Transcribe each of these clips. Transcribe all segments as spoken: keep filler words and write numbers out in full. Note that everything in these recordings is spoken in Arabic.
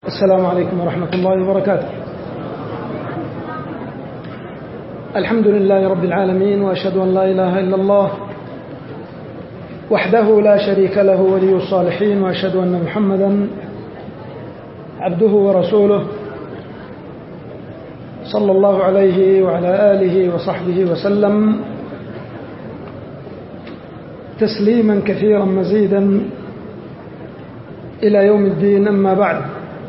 السلام عليكم ورحمة الله وبركاته. الحمد لله رب العالمين، وأشهد أن لا إله إلا الله وحده لا شريك له ولي الصالحين، وأشهد أن محمدا عبده ورسوله صلى الله عليه وعلى آله وصحبه وسلم تسليما كثيرا مزيدا إلى يوم الدين. أما بعد،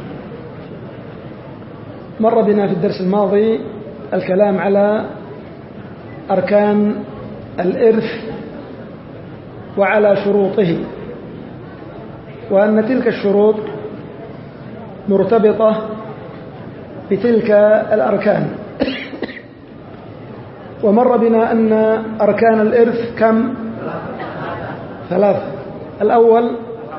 مر بنا في الدرس الماضي الكلام على أركان الإرث وعلى شروطه، وأن تلك الشروط مرتبطة بتلك الأركان. ومر بنا أن أركان الإرث كم؟ ثلاثة. الأول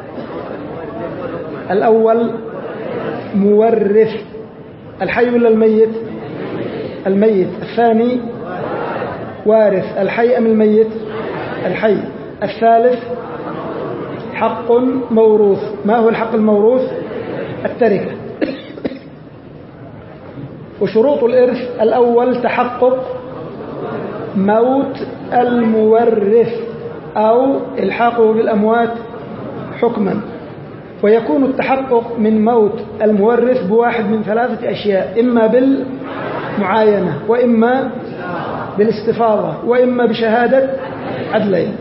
الأول مورث، الحي ولا الميت؟ الميت. الثاني وارث، الحي أم الميت؟ الحي. الثالث حق موروث. ما هو الحق الموروث؟ التركة. وشروط الإرث: الأول تحقق موت المورث أو إلحاقه بالأموات حكما، ويكون التحقق من موت المورث بواحد من ثلاثة أشياء: إما بالمعاينة، وإما بالاستفاضة، وإما بشهادة عدلين.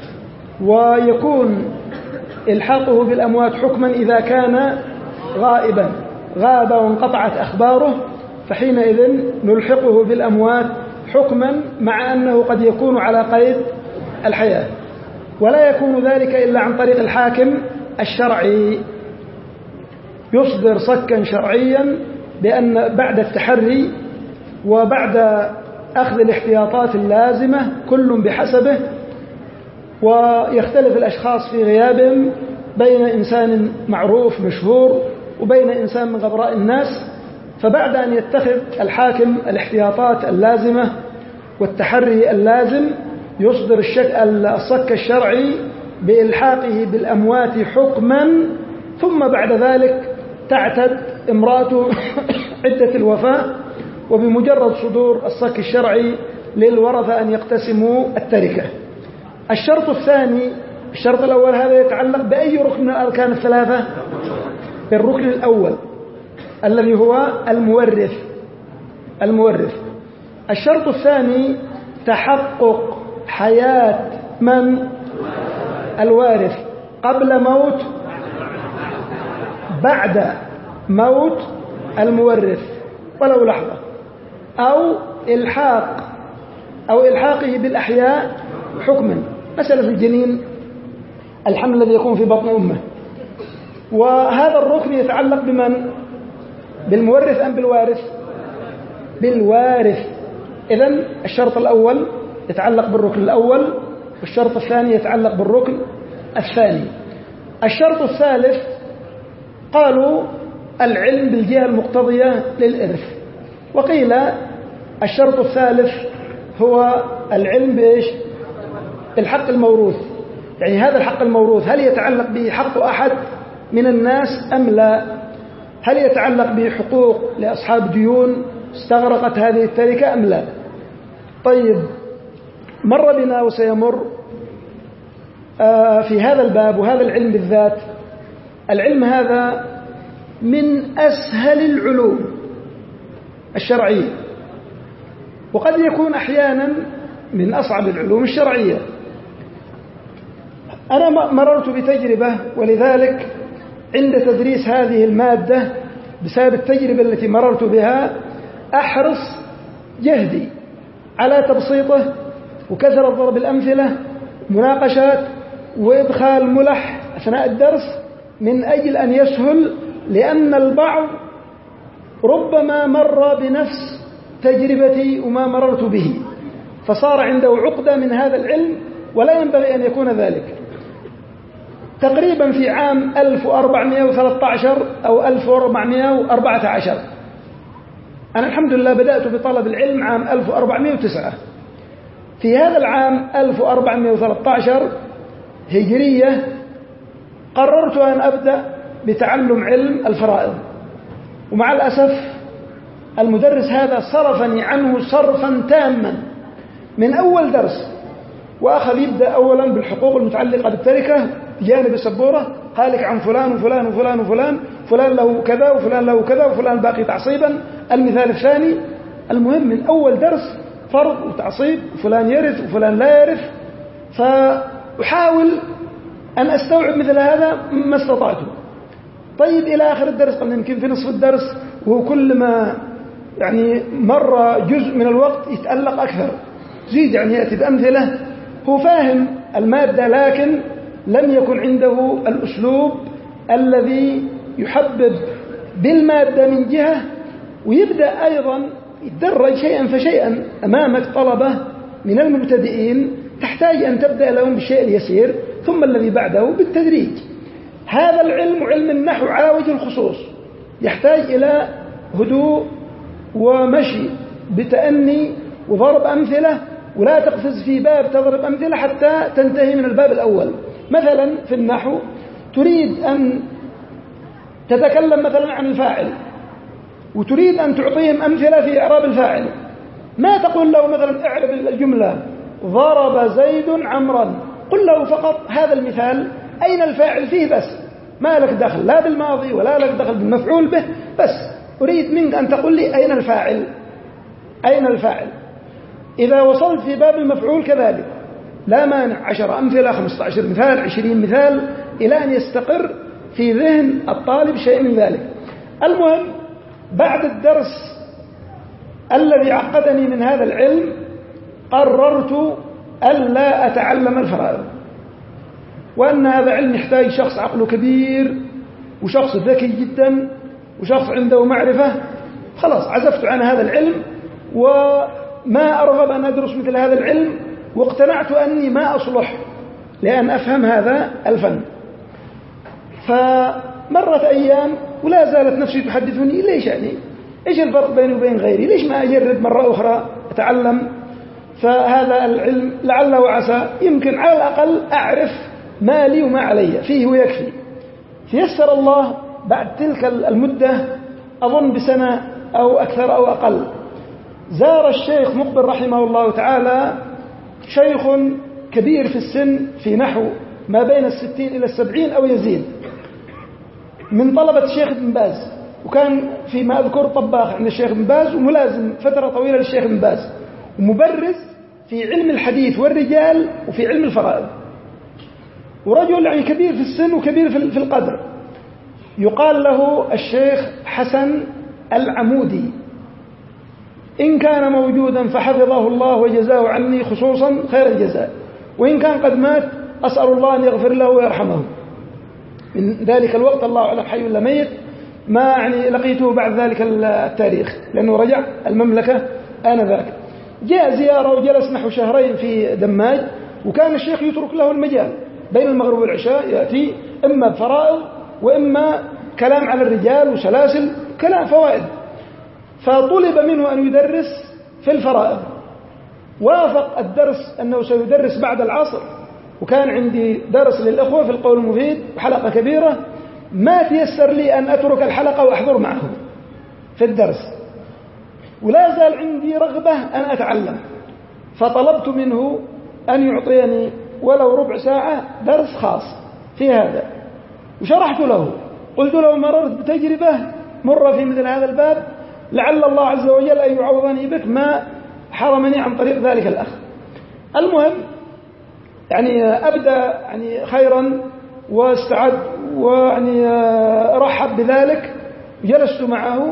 ويكون إلحاقه بالأموات حكما إذا كان غائبا، غاب وانقطعت أخباره، فحينئذ نلحقه بالأموات حكما، مع أنه قد يكون على قيد الحياة. ولا يكون ذلك إلا عن طريق الحاكم الشرعي، يصدر صكا شرعيا بأن بعد التحري وبعد أخذ الاحتياطات اللازمة، كل بحسبه، ويختلف الأشخاص في غيابهم بين إنسان معروف مشهور وبين إنسان من غبراء الناس. فبعد أن يتخذ الحاكم الاحتياطات اللازمة والتحري اللازم، يصدر الصك الشرعي بإلحاقه بالأموات حكما، ثم بعد ذلك تعتد امرأته عدة الوفاة، وبمجرد صدور الصك الشرعي للورثة أن يقتسموا التركة. الشرط الثاني، الشرط الأول هذا يتعلق بأي ركن من الأركان الثلاثة؟ بالركن الأول الذي هو المورث. المورث. الشرط الثاني تحقق حياة من؟ الوارث قبل موت، بعد موت المورث ولو لحظة، أو إلحاق أو إلحاقه بالأحياء حكما. مسألة الجنين، الحمل الذي يكون في بطن أمه، وهذا الركن يتعلق بمن؟ بالمورث أم بالوارث؟ بالوارث. إذن الشرط الأول يتعلق بالركن الأول، والشرط الثاني يتعلق بالركن الثاني. الشرط الثالث قالوا العلم بالجهة المقتضية للإرث، وقيل الشرط الثالث هو العلم بإيش؟ الحق الموروث. يعني هذا الحق الموروث هل يتعلق به حق أحد من الناس أم لا؟ هل يتعلق به حقوق لأصحاب ديون استغرقت هذه التركة أم لا؟ طيب، مر بنا وسيمر في هذا الباب وهذا العلم بالذات. العلم هذا من أسهل العلوم الشرعية، وقد يكون أحيانا من أصعب العلوم الشرعية. أنا مررت بتجربة، ولذلك عند تدريس هذه المادة بسبب التجربة التي مررت بها أحرص جهدي على تبسيطه وكثرة ضرب الأمثلة، مناقشات، وإدخال ملح أثناء الدرس من أجل أن يسهل، لأن البعض ربما مر بنفس تجربتي وما مررت به، فصار عنده عقدة من هذا العلم، ولا ينبغي أن يكون ذلك. تقريبا في عام ألف وأربعمائة وثلاثة عشر أو ألف وأربعمائة وأربعة عشر، أنا الحمد لله بدأت بطلب العلم عام ألف وأربعمائة وتسعة. في هذا العام ألف وأربعمائة وثلاثة عشر هجرية قررت أن أبدأ بتعلم علم الفرائض، ومع الأسف المدرس هذا صرفني عنه صرفا تاما من أول درس، وأخذ يبدأ أولا بالحقوق المتعلقة بالتركة جانب السبورة، قال لك عن فلان وفلان وفلان وفلان، فلان له كذا وفلان له كذا وفلان باقي تعصيبا. المثال الثاني، المهم من أول درس فرض وتعصيب، وفلان يرث وفلان لا يرث. فأحاول أن أستوعب مثل هذا ما استطعته. طيب إلى آخر الدرس، قلنا يمكن في نصف الدرس، وهو كل ما يعني مر جزء من الوقت يتألق أكثر، زيد يعني يأتي بأمثلة. هو فاهم المادة لكن لم يكن عنده الأسلوب الذي يحبب بالمادة من جهة، ويبدأ أيضا يتدرج شيئا فشيئا. أمامك طلبة من المبتدئين تحتاج أن تبدأ لهم بالشيء اليسير ثم الذي بعده بالتدريج. هذا العلم علم النحو على وجه الخصوص يحتاج إلى هدوء ومشي بتأني وضرب أمثلة، ولا تقفز في باب تضرب أمثلة حتى تنتهي من الباب الأول. مثلا في النحو تريد أن تتكلم مثلا عن الفاعل، وتريد أن تعطيهم أمثلة في إعراب الفاعل، ما تقول له مثلا اعرب الجملة ضرب زيد عمرا، قل له فقط هذا المثال أين الفاعل فيه بس، ما لك دخل لا بالماضي ولا لك دخل بالمفعول به، بس أريد منك أن تقول لي أين الفاعل، أين الفاعل. إذا وصلت في باب المفعول كذلك لا مانع، عشر أمثلة، خمسة عشر مثال، عشرين مثال، إلى أن يستقر في ذهن الطالب شيء من ذلك. المهم بعد الدرس الذي عقدني من هذا العلم قررت ألا أتعلم الفرائض، وأن هذا علم يحتاج شخص عقله كبير وشخص ذكي جدا وشخص عنده معرفة. خلاص عزفت عن هذا العلم وما أرغب أن أدرس مثل هذا العلم، واقتنعت أني ما أصلح لأن أفهم هذا الفن. فمرت أيام ولا زالت نفسي تحدثني ليش يعني إيش الفرق بيني وبين غيري، ليش ما أجرب مرة أخرى أتعلم. فهذا العلم لعل وعسى يمكن على الأقل أعرف ما لي وما علي فيه ويكفي. فيسر الله بعد تلك المدة، أظن بسنة أو أكثر أو أقل، زار الشيخ مقبل رحمه الله تعالى شيخ كبير في السن، في نحو ما بين الستين إلى السبعين أو يزيد، من طلبة الشيخ ابن باز، وكان فيما أذكر طباخ عند الشيخ ابن باز وملازم فترة طويلة للشيخ ابن باز، ومبرز في علم الحديث والرجال وفي علم الفرائض، ورجل يعني كبير في السن وكبير في القدر. يقال له الشيخ حسن العمودي، إن كان موجودا فحفظه الله وجزاه عني خصوصا خير الجزاء، وإن كان قد مات أسأل الله أن يغفر له ويرحمه. من ذلك الوقت الله أعلم حي ولا ميت، ما يعني لقيته بعد ذلك التاريخ لأنه رجع المملكة آنذاك. جاء زيارة وجلس نحو شهرين في دماج، وكان الشيخ يترك له المجال بين المغرب والعشاء، يأتي إما بفرائض وإما كلام على الرجال وسلاسل كلام فوائد. فطلب منه أن يدرس في الفرائض، وافق الدرس أنه سيدرس بعد العصر، وكان عندي درس للإخوة في القول المفيد وحلقة كبيرة، ما تيسر لي أن أترك الحلقة وأحضر معه في الدرس، ولا زال عندي رغبة أن أتعلم. فطلبت منه أن يعطيني ولو ربع ساعة درس خاص في هذا، وشرحت له، قلت له مررت بتجربة مرة في مثل هذا الباب، لعل الله عز وجل أن يعوضني بك ما حرمني عن طريق ذلك الأخ. المهم يعني أبدأ يعني خيرا واستعد ويعني رحب بذلك، جلست معه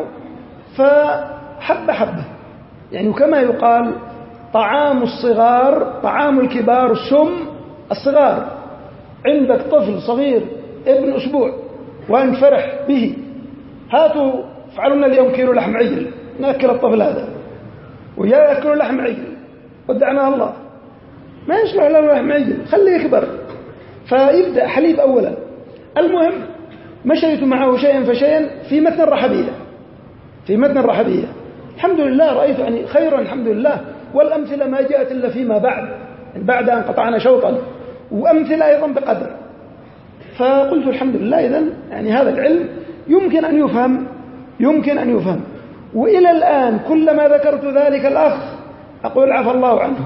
فحب حبه يعني، وكما يقال طعام الصغار طعام الكبار سم الصغار. عندك طفل صغير ابن أسبوع وأنت فرح به، هاتوا افعلوا لنا اليوم كيلو لحم عجل نأكل الطفل هذا، ويأكل لحم عجل ودعنا الله، ما يصلح له لحم عجل، خليه يكبر. فيبدأ حليب أولا. المهم مشيت معه شيئا فشيئا في متن الرحبية، في متن الرحبية الحمد لله رأيت يعني خيرا الحمد لله، والأمثلة ما جاءت إلا فيما بعد بعد أن قطعنا شوطا، وأمثلة أيضا بقدر. فقلت الحمد لله إذن يعني هذا العلم يمكن أن يفهم يمكن أن يفهم. وإلى الآن كلما ذكرت ذلك الأخ أقول عفى الله عنه.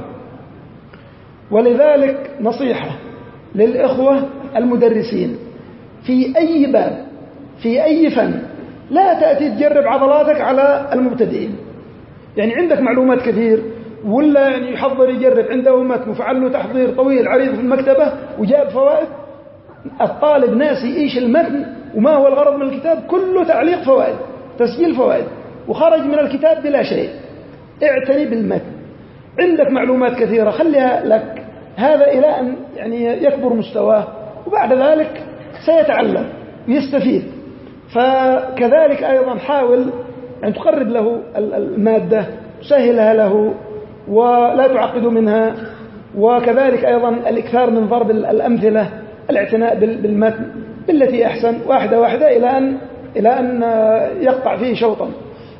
ولذلك نصيحة للإخوة المدرسين في أي باب في أي فن، لا تأتي تجرب عضلاتك على المبتدئين. يعني عندك معلومات كثير، ولا يعني يحضر يجرب عنده متن وفعل له تحضير طويل عريض في المكتبة وجاب فوائد. الطالب ناسي إيش المتن وما هو الغرض من الكتاب، كله تعليق فوائد تسجيل فوائد وخرج من الكتاب بلا شيء. اعتني بالمتن، عندك معلومات كثيرة خليها لك، هذا إلى أن يعني يكبر مستواه، وبعد ذلك سيتعلم ويستفيد. فكذلك أيضا حاول أن تقرب له المادة، تسهلها له ولا تعقد منها. وكذلك أيضا الإكثار من ضرب الأمثلة، الاعتناء بالمتن بالتي أحسن واحدة واحدة إلى أن إلى أن يقطع فيه شوطا.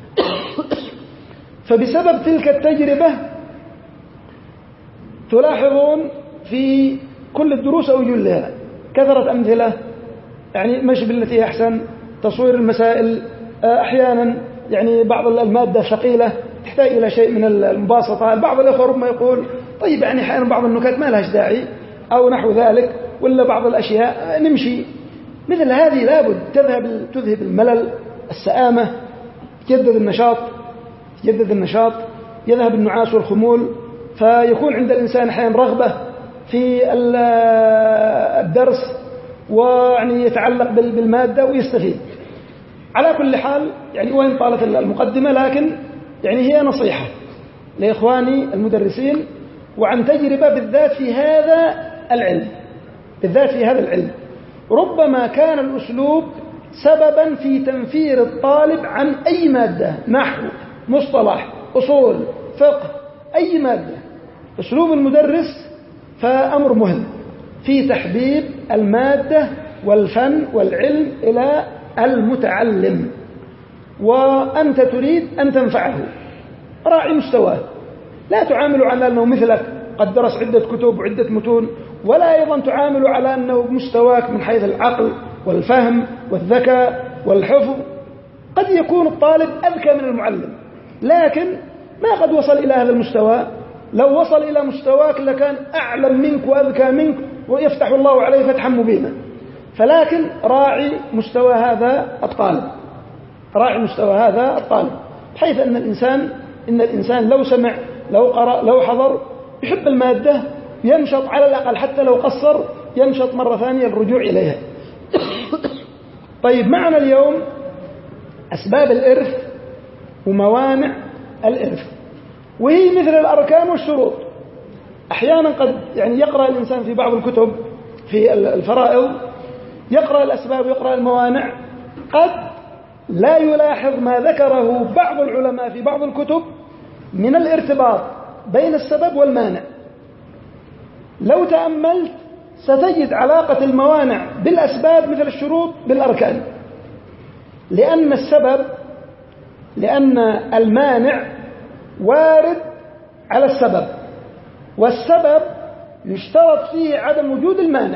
فبسبب تلك التجربة تلاحظون في كل الدروس أو جلها كثرة أمثلة، يعني مش بالتي أحسن، تصوير المسائل، أحيانا يعني بعض المادة ثقيلة تحتاج إلى شيء من المباسطة. بعض الأخوة ربما يقول طيب يعني أحيانا بعض النكات ما لهاش داعي أو نحو ذلك، ولا بعض الأشياء نمشي. مثل هذه لابد تذهب تذهب الملل، السآمة، تجدد النشاط تجدد النشاط يذهب النعاس والخمول، فيكون عند الإنسان أحيانا رغبة في الدرس ويعني يتعلق بالمادة ويستفيد. على كل حال يعني وين طالت المقدمة، لكن يعني هي نصيحة لإخواني المدرسين وعن تجربة بالذات في هذا العلم بالذات في هذا العلم. ربما كان الأسلوب سببا في تنفير الطالب عن أي مادة، نحو، مصطلح، أصول، فقه، أي مادة. أسلوب المدرس فأمر مهم في تحبيب المادة والفن والعلم إلى المتعلم، وأنت تريد أن تنفعه. راعي مستواه، لا تعامل على أنه مثلك قد درس عدة كتب وعدة متون، ولا أيضا تعامل على أنه مستواك من حيث العقل والفهم والذكاء والحفظ. قد يكون الطالب أذكى من المعلم، لكن ما قد وصل إلى هذا المستوى. لو وصل إلى مستواك لكان أعلم منك وأذكى منك ويفتح الله عليه فتحا مبينا. فلكن راعي مستوى هذا الطالب راعي مستوى هذا الطالب بحيث أن الإنسان إن الإنسان لو سمع لو قرأ لو حضر يحب المادة، ينشط على الأقل حتى لو قصر ينشط مرة ثانية الرجوع إليها. طيب، معنا اليوم أسباب الإرث وموانع الإرث، وهي مثل الأركان والشروط. أحيانا قد يعني يقرأ الإنسان في بعض الكتب في الفرائض يقرأ الأسباب ويقرأ الموانع، قد لا يلاحظ ما ذكره بعض العلماء في بعض الكتب من الارتباط بين السبب والمانع. لو تأملت ستجد علاقة الموانع بالأسباب مثل الشروط بالأركان، لأن السبب لأن المانع وارد على السبب، والسبب يشترط فيه عدم وجود المانع.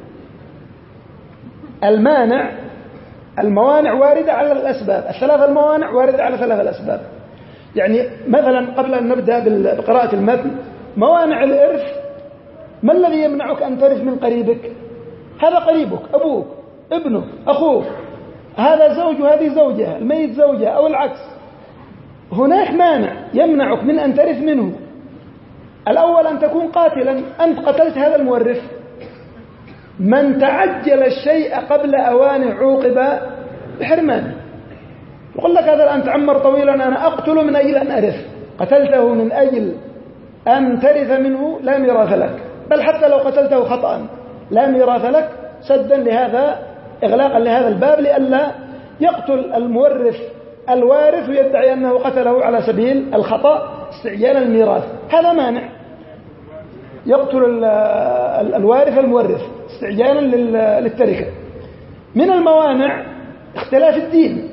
المانع الموانع واردة على الأسباب، الثلاثة الموانع واردة على ثلاثة الأسباب. يعني مثلا قبل أن نبدأ بقراءة المتن، موانع الإرث: ما الذي يمنعك أن ترث من قريبك؟ هذا قريبك، أبوك، ابنك، أخوك، هذا زوج وهذه زوجة، الميت زوجة أو العكس. هناك مانع يمنعك من أن ترث منه. الأول أن تكون قاتلا، أنت قتلت هذا المورث. من تعجل الشيء قبل أوانه عوقب بحرمانه. يقول لك هذا الآن تعمر طويلا، أنا أقتله من أجل أن أرث. قتلته من أجل أن ترث منه لا ميراث لك، بل حتى لو قتلته خطأ لا ميراث لك، سدا لهذا إغلاقا لهذا الباب، لئلا يقتل المورث الوارث ويدعي أنه قتله على سبيل الخطأ استعجالا الميراث. هذا مانع، يقتل الوارث المورث استعجالا للتركة. من الموانع اختلاف الدين،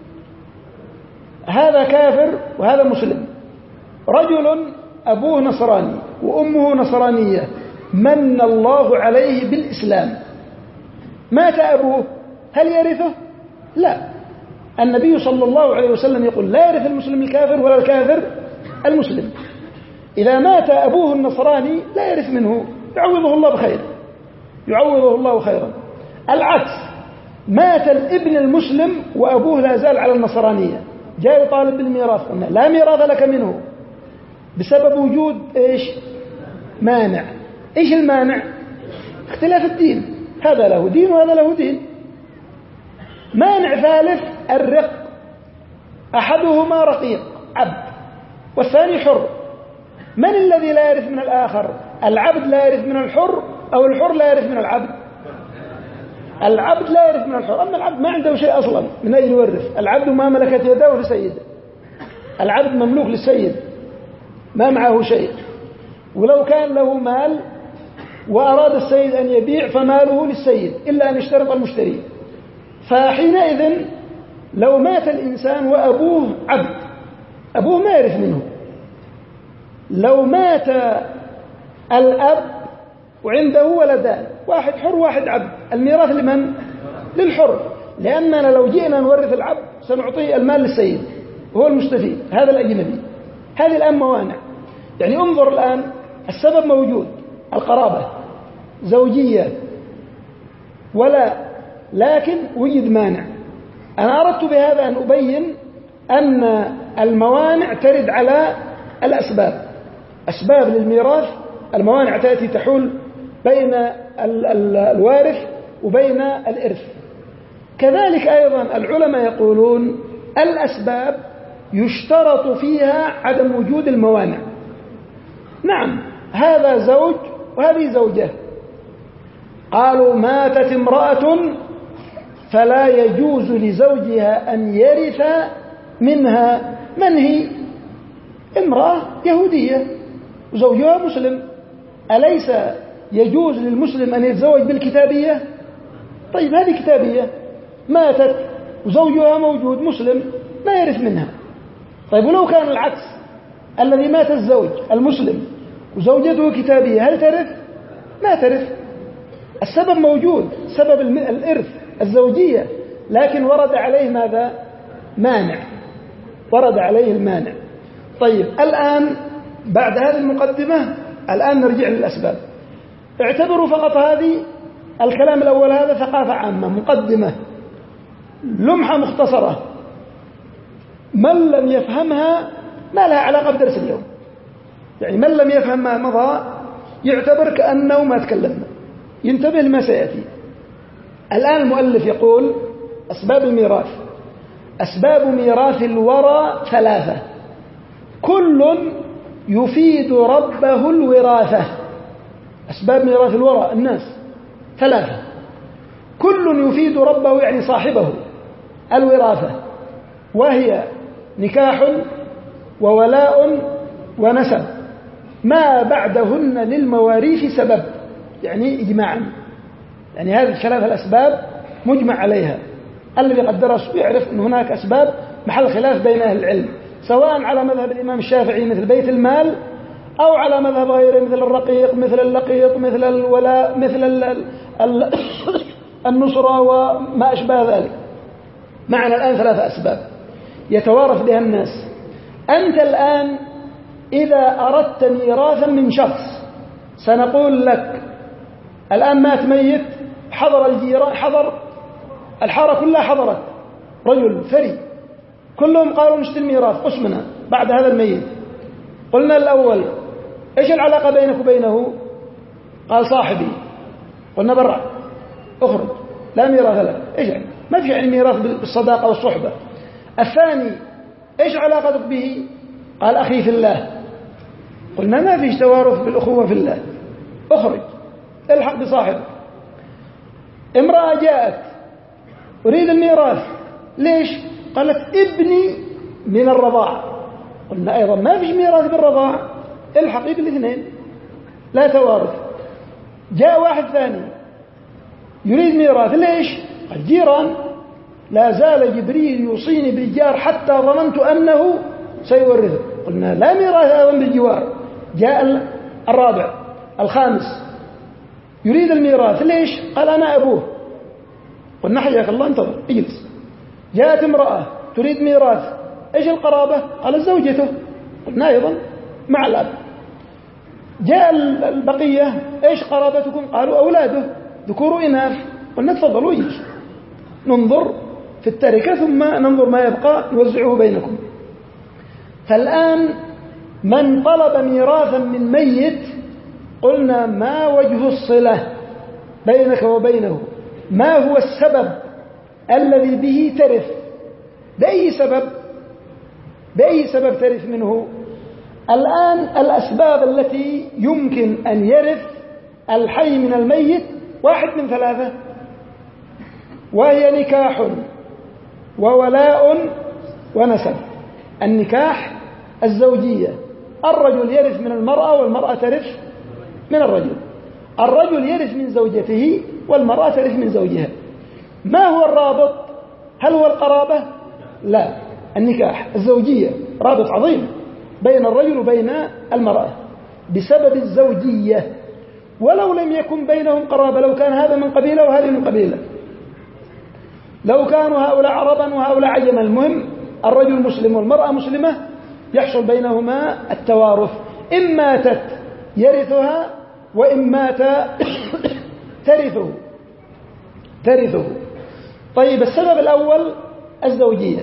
هذا كافر وهذا مسلم. رجل أبوه نصراني وأمه نصرانية، من الله عليه بالإسلام، مات أبوه، هل يرثه؟ لا، النبي صلى الله عليه وسلم يقول لا يرث المسلم الكافر ولا الكافر المسلم. إذا مات أبوه النصراني لا يرث منه، يعوضه الله بخير، يعوضه الله خيرا. العكس، مات الابن المسلم وأبوه لا زال على النصرانية، جاء يطالب بالميراث، قلنا لا ميراث لك منه بسبب وجود إيش؟ مانع. إيش المانع؟ اختلاف الدين، هذا له دين وهذا له دين. مانع ثالث الرق، أحدهما رقيق عبد والثاني حر. من الذي لا يرث من الآخر؟ العبد لا يرث من الحر أو الحر لا يرث من العبد؟ العبد لا يرث من الحر، أما العبد ما عنده شيء أصلا من أجل يورث. العبد ما ملكت يداه لسيده، العبد مملوك للسيد ما معه شيء، ولو كان له مال وأراد السيد أن يبيع فماله للسيد إلا أن يشترط المشتري. فحينئذ لو مات الإنسان وأبوه عبد أبوه ما يرث منه. لو مات الأب وعنده ولدان، واحد حر واحد عبد، الميراث لمن؟ للحر، لأننا لو جئنا نورث العبد سنعطيه المال للسيد وهو المستفيد، هذا الأجنبي. هذه الآن موانع. يعني انظر الآن، السبب موجود، القرابة زوجية ولا، لكن وجد مانع. أنا أردت بهذا أن أبين أن الموانع ترد على الأسباب. أسباب للميراث، الموانع تأتي تحول بين الوارث وبين الإرث. كذلك أيضا العلماء يقولون الأسباب يشترط فيها عدم وجود الموانع. نعم، هذا زوج وهذه زوجة، قالوا ماتت امرأة فلا يجوز لزوجها أن يرث منها. من هي؟ امرأة يهودية وزوجها مسلم، أليس يجوز للمسلم أن يتزوج بالكتابية؟ طيب هذه كتابية ماتت وزوجها موجود مسلم، ما يرث منها. طيب ولو كان العكس، الذي مات الزوج المسلم وزوجته كتابية، هل ترث؟ ما ترث. السبب موجود، سبب الإرث الزوجية، لكن ورد عليه ماذا؟ مانع، ورد عليه المانع. طيب الآن بعد هذه المقدمة الآن نرجع للأسباب. اعتبروا فقط هذه الكلام الأول هذا ثقافة عامة، مقدمة لمحة مختصرة، من لم يفهمها ما لها علاقة بدرس اليوم. يعني من لم يفهم ما مضى يعتبر كأنه ما تكلمنا، ينتبه لما سيأتي. الآن المؤلف يقول أسباب الميراث. أسباب ميراث الورى ثلاثة، كل يفيد ربه الوراثة. أسباب ميراث الورى الناس ثلاثة، كل يفيد ربه يعني صاحبه الوراثة، وهي نكاح وولاء ونسب، ما بعدهن للمواريث سبب، يعني إجماعا. يعني هذه الثلاثة الأسباب مجمع عليها. الذي قد درس يعرف أن هناك أسباب محل خلاف بين أهل العلم، سواء على مذهب الإمام الشافعي مثل بيت المال، أو على مذهب غيره مثل الرقيق، مثل اللقيط، مثل الولاء، مثل ال ال النصرة وما أشبه ذلك. معنا الآن ثلاثة أسباب يتوارث بها الناس. أنت الآن إذا أردت ميراثا من شخص سنقول لك الآن مات ميت، حضر الجيران، حضر الحارة كلها حضرت، رجل ثري، كلهم قالوا نشتري الميراث قسمنا بعد هذا الميت. قلنا الأول إيش العلاقة بينك وبينه؟ قال صاحبي. قلنا برع، اخرج، لا ميراث لك. إيش يعني؟ ما في يعني ميراث بالصداقة والصحبة. الثاني إيش علاقتك به؟ قال أخي في الله. قلنا ما فيش توارث بالأخوة في الله، اخرج، الحق بصاحبك. امرأة جاءت أريد الميراث، ليش؟ قالت ابني من الرضاعة. قلنا أيضا ما فيش ميراث بالرضاعة، الحق بالاثنين، لا توارث. جاء واحد ثاني يريد ميراث، ليش؟ قال جيران، لا زال جبريل يوصيني بالجار حتى ظننت أنه سيورثه. قلنا لا ميراث أيضا بالجوار. جاء الرابع الخامس يريد الميراث، ليش؟ قال أنا أبوه. قلنا حياك الله انتظر اجلس. جاءت امرأة تريد ميراث، إيش القرابة؟ قال زوجته، قلنا أيضا مع الأب. جاء البقية، إيش قرابتكم؟ قالوا أولاده ذكور وإناث، قلنا تفضلوا يجي ننظر في التركة ثم ننظر ما يبقى نوزعه بينكم. فالآن من طلب ميراثا من ميت قلنا ما وجه الصلة بينك وبينه؟ ما هو السبب الذي به ترث؟ بأي سبب؟ بأي سبب ترث منه؟ الآن الأسباب التي يمكن أن يرث الحي من الميت واحد من ثلاثة، وهي نكاح وولاء ونسب. النكاح الزوجية، الرجل يرث من المرأة والمرأة ترث من الرجل، الرجل يرث من زوجته والمرأة ترث من زوجها. ما هو الرابط؟ هل هو القرابة؟ لا، النكاح الزوجية رابط عظيم بين الرجل وبين المرأة بسبب الزوجية، ولو لم يكن بينهم قرابة، لو كان هذا من قبيلة وهذه من قبيلة، لو كانوا هؤلاء عربا وهؤلاء عجما، المهم الرجل مسلم والمرأة مسلمة يحصل بينهما التوارث، إن ماتت يرثها وإن مات ترثه ترثه طيب السبب الأول الزوجية.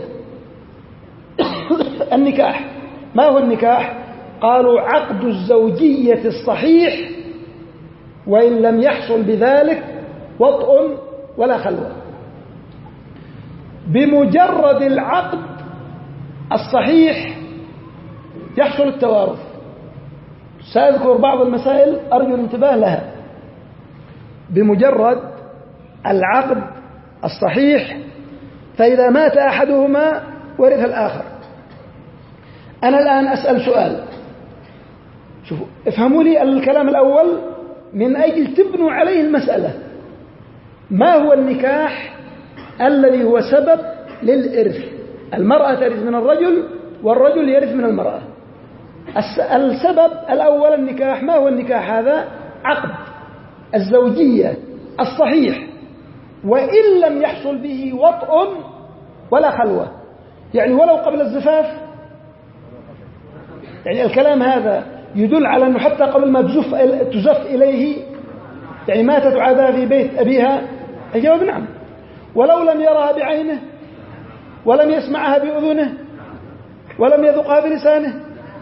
النكاح، ما هو النكاح؟ قالوا عقد الزوجية الصحيح وإن لم يحصل بذلك وطء ولا خلوة. بمجرد العقد الصحيح يحصل التوارث. سأذكر بعض المسائل أرجو الانتباه لها. بمجرد العقد الصحيح، فإذا مات أحدهما ورث الآخر. أنا الآن أسأل سؤال، شوفوا افهموا لي الكلام الأول من أجل تبنوا عليه المسألة. ما هو النكاح الذي هو سبب للإرث؟ المرأة ترث من الرجل والرجل يرث من المرأة. السبب الأول النكاح. ما هو النكاح هذا؟ عقد الزوجية الصحيح وإن لم يحصل به وطء ولا خلوة، يعني ولو قبل الزفاف. يعني الكلام هذا يدل على أنه حتى قبل ما تزف, تزف إليه، يعني ماتت عادها في بيت أبيها، الجواب نعم. ولو لم يرها بعينه ولم يسمعها بأذنه ولم يذقها بلسانه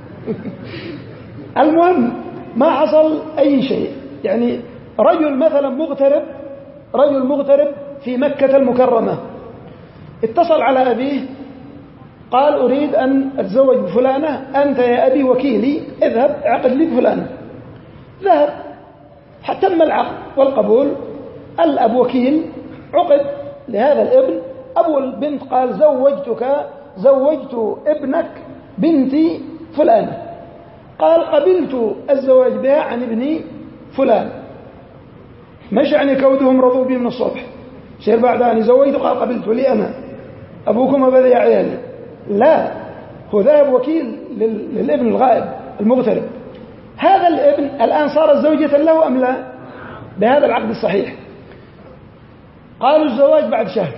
المهم ما حصل أي شيء. يعني رجل مثلا مغترب، رجل مغترب في مكة المكرمة، اتصل على أبيه قال أريد أن أتزوج بفلانة، أنت يا أبي وكيلي، اذهب عقد لي بفلانة. ذهب حتى تم العقد والقبول، الأب وكيل، عقد لهذا الابن. أبو البنت قال زوجتك زوجت ابنك بنتي فلانة، قال قبلت الزواج بها عن ابني فلان. مش يعني كودهم رضوا بي من الصبح، شير بعد أن زوجت قال قبلت لي أنا، أبوكم بذي يا عيالي. لا، هو ذهب وكيل للابن الغائب المغترب. هذا الابن الآن صار زوجة له أم لا؟ بهذا العقد الصحيح. قالوا الزواج بعد شهر.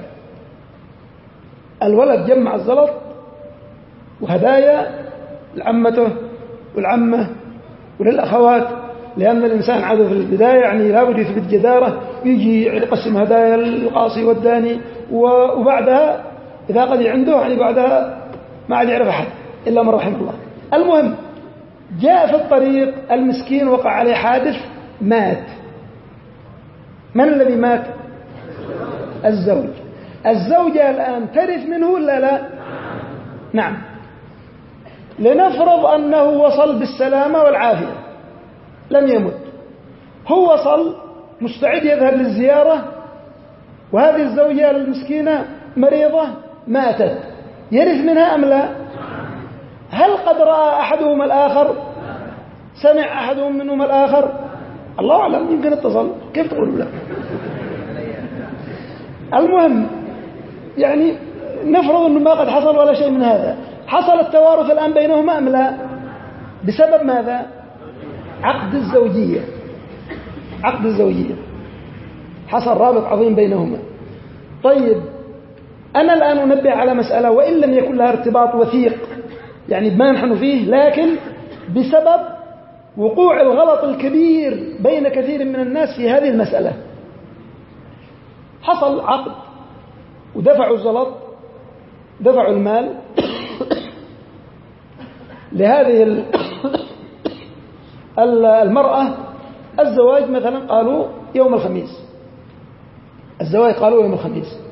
الولد جمع الزلط وهدايا لعمته والعمة وللأخوات، لأن الإنسان عاده في البداية يعني لابد يثبت جدارة، يجي يقسم هدايا القاصي والداني، وبعدها إذا قد عنده يعني بعدها ما عاد يعرف أحد إلا من رحم الله. المهم جاء في الطريق المسكين وقع عليه حادث، مات. من الذي مات؟ الزوج. الزوجة الآن ترث منه ولا لا؟ نعم. لنفرض أنه وصل بالسلامة والعافية، لم يمت، هو وصل مستعد يذهب للزيارة، وهذه الزوجة المسكينة مريضة ماتت، يرث منها أم لا؟ هل قد رأى أحدهم الآخر؟ سمع أحدهم منهم الآخر؟ الله أعلم، يمكن اتصل، كيف تقول لا؟ المهم يعني نفرض أنه ما قد حصل ولا شيء من هذا. حصل التوارث الآن بينهما أم لا؟ بسبب ماذا؟ عقد الزوجية. عقد الزوجية حصل رابط عظيم بينهما. طيب أنا الآن أنبه على مسألة وإن لم يكن لها ارتباط وثيق يعني بما نحن فيه، لكن بسبب وقوع الغلط الكبير بين كثير من الناس في هذه المسألة. حصل عقد ودفعوا الزلط، دفعوا المال لهذه المرأة الزواج مثلا، قالوا يوم الخميس الزواج، قالوا يوم الخميس.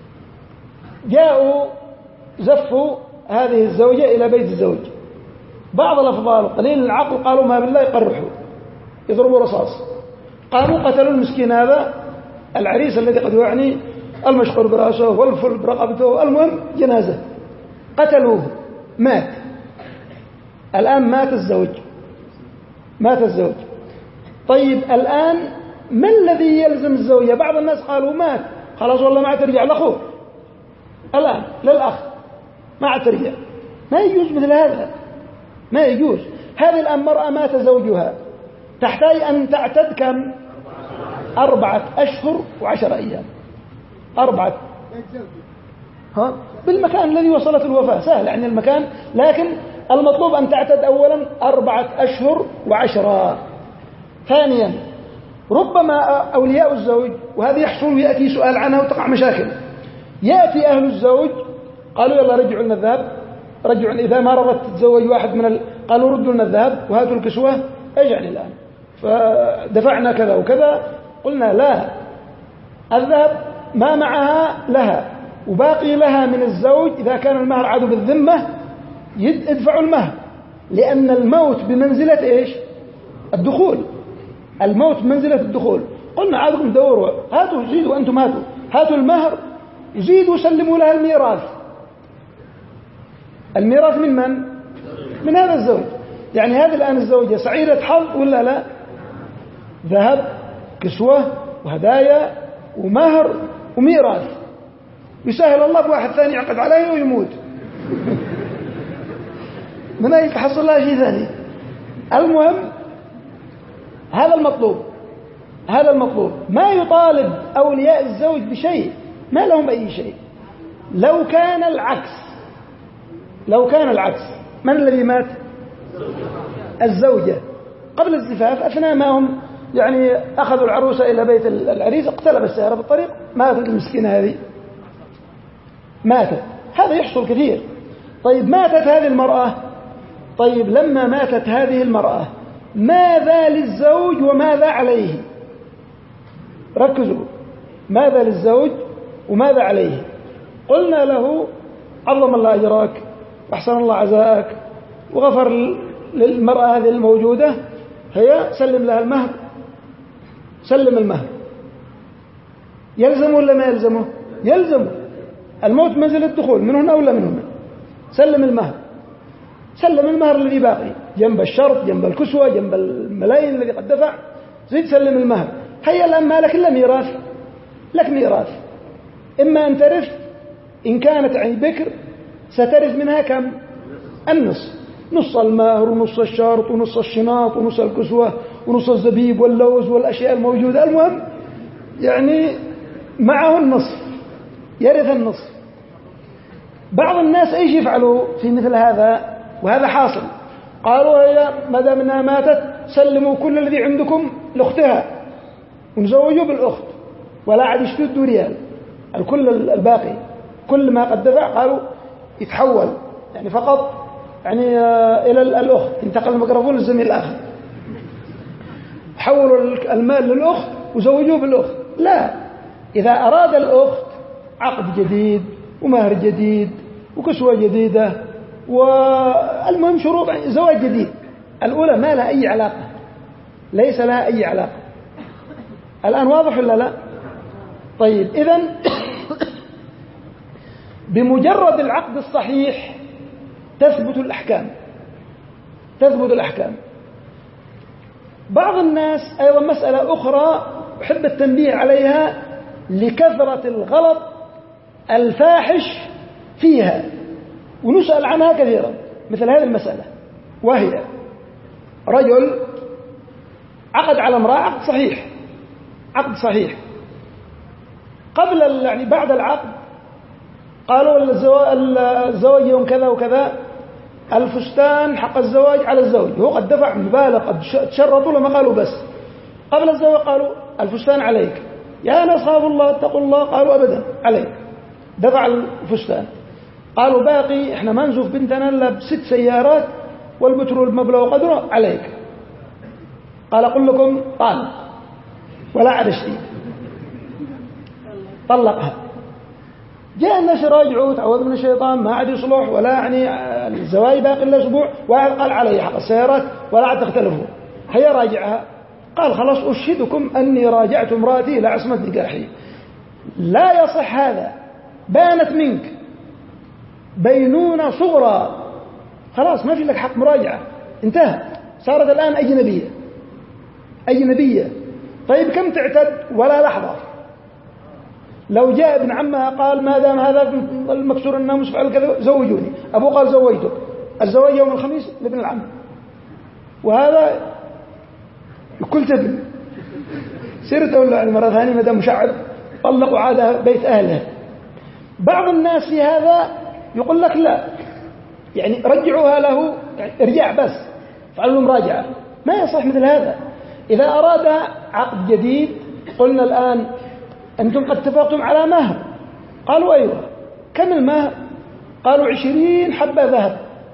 جاءوا زفوا هذه الزوجة إلى بيت الزوج، بعض الأفضال قليل العقل قالوا ما بالله يقرحوا يضربوا رصاص، قاموا قتلوا المسكين هذا العريس الذي قد يعني المشقر برأسه والفل برقبته، المهم جنازة قتلوه مات. الآن مات الزوج مات الزوج طيب الآن ما الذي يلزم الزوجة؟ بعض الناس قالوا مات خلاص والله ما عاد ترجع لأخوه، الآن للأخ ما عاد ترجع. ما يجوز مثل هذا، ما يجوز. هذه الآن مرأة مات زوجها، تحتاج أن تعتد كم؟ أربعة أشهر وعشر أيام. أربعة ها بالمكان الذي وصلت الوفاة سهل يعني المكان، لكن المطلوب أن تعتد أولا أربعة أشهر وعشرة. ثانيا ربما أولياء الزوج، وهذا يحصل ويأتي سؤال عنها وتقع مشاكل، يأتي أهل الزوج قالوا يلا رجعوا لنا الذهب، رجعوا إذا ما رضت تتزوج واحد من ال... قالوا ردوا لنا الذهب وهاتوا الكسوة اجعل الآن، فدفعنا كذا وكذا. قلنا لا، الذهب ما معها لها وباقي لها من الزوج، إذا كان المهر عاد بالذمة يدفعوا المهر، لأن الموت بمنزلة إيش؟ الدخول، الموت بمنزلة الدخول. قلنا عادكم دوروا هاتوا زيدوا أنتم هاتوا هاتوا المهر زيدوا سلموا لها الميراث. الميراث من من؟ من هذا الزوج. يعني هذه الآن الزوجة سعيدة حظ ولا لا؟ ذهب كسوة وهدايا ومهر وميراث، يسهل الله بواحد ثاني يعقد عليه ويموت من أي تحصل لها شيء ثاني. المهم هذا المطلوب، هذا المطلوب. ما يطالب أولياء الزوج بشيء، ما لهم أي شيء. لو كان العكس، لو كان العكس، من الذي مات؟ الزوجة قبل الزفاف، أثناء ما هم يعني أخذوا العروسة إلى بيت العريس اقتلب السيارة في الطريق، ماتت المسكينة هذه، ماتت. هذا يحصل كثير. طيب ماتت هذه المرأة، طيب لما ماتت هذه المرأة ماذا للزوج وماذا عليه؟ ركزوا، ماذا للزوج وماذا عليه؟ قلنا له عظم الله أجرك وأحسن الله عزاءك وغفر للمرأة هذه الموجودة، هي سلم لها المهر، سلم المهر. يلزم ولا ما يلزمه؟ يلزمه. الموت منزل الدخول، من هنا ولا من هنا. سلم المهر، سلم المهر الذي باقي جنب الشرط، جنب الكسوة، جنب الملايين الذي قد دفع، زيد سلم المهر. هيا الآن ما لك إلا ميراث، لك ميراث، إما أن ترث إن كانت عن بكر سترث منها كم؟ النص، نص المهر ونص الشرط ونص الشناط ونص الكسوة ونص الزبيب واللوز والأشياء الموجودة. المهم يعني معه النصف، يرث النصف. بعض الناس ايش يفعلوا في مثل هذا وهذا حاصل؟ قالوا هي ما دام انها ماتت سلموا كل الذي عندكم لاختها ونزوجوا بالاخت ولا عاد يشتدوا ريال، الكل الباقي كل ما قد دفع قالوا يتحول يعني فقط يعني الى الاخت، انتقل الميكروفون للزميل الاخر، حولوا المال للاخت وزوجوه بالاخت. لا، اذا اراد الاخت عقد جديد ومهر جديد وكسوة جديدة والمهم شروط زواج جديد، الأولى ما لها أي علاقة، ليس لها أي علاقة. الآن واضح ولا لا؟ طيب إذن بمجرد العقد الصحيح تثبت الأحكام، تثبت الأحكام. بعض الناس أيضا مسألة أخرى أحب التنبيه عليها لكثرة الغلط الفاحش فيها ونسأل عنها كثيرا، مثل هذه المسألة، وهي رجل عقد على امرأة عقد صحيح، عقد صحيح، قبل يعني بعد العقد قالوا الزواج يوم كذا وكذا، الفستان حق الزواج على الزوج، هو قد دفع مبالغ، قد تشرطوا لما قالوا بس قبل الزواج قالوا الفستان عليك، يا ناس خافوا الله اتقوا الله، قالوا أبدا عليك، دفع الفستان. قالوا باقي احنا ما نزوف بنتنا الا بست سيارات والبترول مبلغ قدره عليك. قال أقول لكم طالق ولا عاد شيء، طلقها. جاء الناس يراجعوا تعوذ من الشيطان ما عاد يصلح، ولا يعني الزواج باقي الا اسبوع، واحد قال علي حق السيارات ولا عاد تختلفوا، هيا راجعها. قال خلاص أشهدكم أني راجعت امرأتي إلى عصمة نكاحي. لا يصح هذا، بانت منك بينونة صغرى، خلاص ما في لك حق مراجعة، انتهى، صارت الآن أجنبية أجنبية. طيب كم تعتد؟ ولا لحظة. لو جاء ابن عمها قال ما دام هذا المكسور الناموس فعل كذا زوجوني، أبوه قال زوجتك، الزواج يوم الخميس لابن العم، وهذا كل تبن سيرت أقول له يعني مرة ثانية مدام مشعب طلق وعاد بيت أهله. بعض الناس في هذا يقول لك لا، يعني رجعوها له، يعني ارجع بس، فعلوا له مراجعة. ما يصح مثل هذا. إذا أراد عقد جديد قلنا الآن أنتم قد اتفقتم على مهر، قالوا أيوة، كم المهر؟ قالوا عشرين حبة ذهب.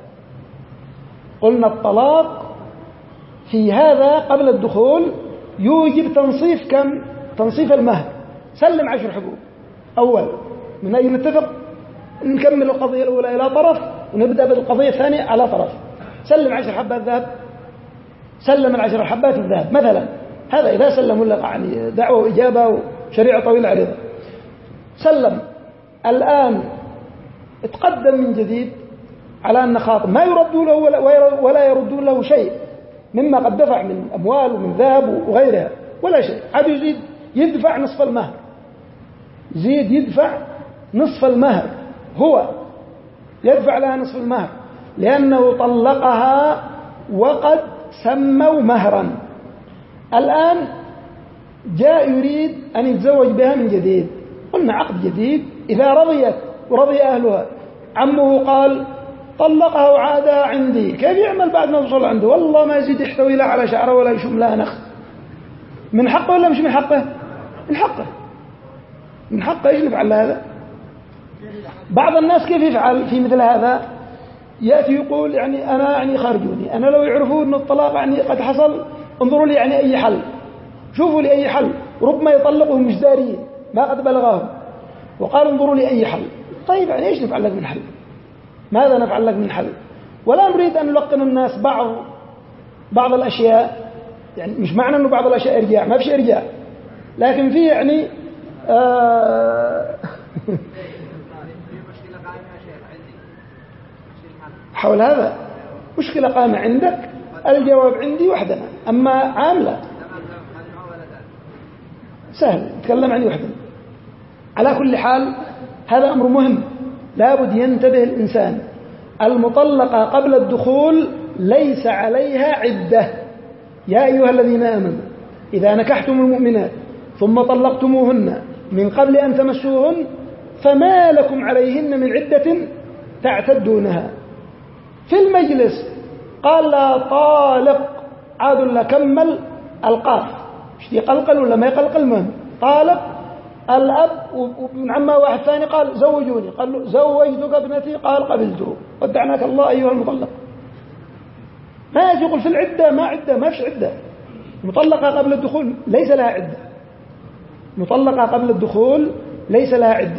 قلنا الطلاق في هذا قبل الدخول يوجب تنصيف كم؟ تنصيف المهر، سلم عشر حبوب أول، من أجل نتفق نكمل القضية الأولى إلى طرف ونبدأ بالقضية الثانية على طرف. سلم عشر حبات ذهب، سلم العشر حبات الذهب مثلا، هذا إذا سلموا لك يعني دعوة وإجابة وشريعة طويلة عريضة. سلم الآن اتقدم من جديد على أن خاطب ما يردوا له ولا يردون له شيء مما قد دفع من أموال ومن ذهب وغيرها ولا شيء، عاد يزيد يدفع نصف المهر، زيد يدفع نصف المهر، هو يدفع لها نصف المهر لأنه طلقها وقد سموا مهرا. الآن جاء يريد أن يتزوج بها من جديد، قلنا عقد جديد، إذا رضيت ورضي أهلها، عمه قال طلقها وعادها عندي، كيف يعمل بعد ما وصل عنده؟ والله ما يزيد يحتوي لها على شعره ولا يشم لها نخ. من حقه ولا مش من حقه؟ من حقه، من حقه. ايش نفعل هذا؟ بعض الناس كيف يفعل في مثل هذا؟ يأتي يقول يعني أنا يعني خارجوني، أنا لو يعرفوا أن الطلاق يعني قد حصل انظروا لي يعني أي حل، شوفوا لي أي حل، ربما يطلقهم مش دارين ما قد بلغاهم، وقال انظروا لي أي حل. طيب يعني إيش نفعل لك من حل؟ ماذا نفعل لك من حل؟ ولا نريد أن نلقن الناس بعض بعض الأشياء، يعني مش معنى أنه بعض الأشياء إرجاع، ما فيش إرجاع، لكن في يعني آه حول هذا مشكلة قامة عندك، الجواب عندي وحدنا، أما عاملة سهل نتكلم عني وحدنا. على كل حال هذا أمر مهم لابد ينتبه الإنسان. المطلقة قبل الدخول ليس عليها عدة. يا أيها الذين آمنوا إذا نكحتم المؤمنات ثم طلقتموهن من قبل أن تمسوهن فما لكم عليهن من عدة تعتدونها. في المجلس قال لا طالق، عاد لا كمل القاف، مش يقلقل ولا ما يقلقل، مهم طالق. الأب وابن عمه واحد ثاني قال زوجوني، قال له زوجتك ابنتي، قال قبلته، ودعناك الله أيها المطلق. ما يقول في العدة، ما عدة، ما فيش عدة. مطلقة قبل الدخول ليس لها عدة، مطلقة قبل الدخول ليس لها عدة.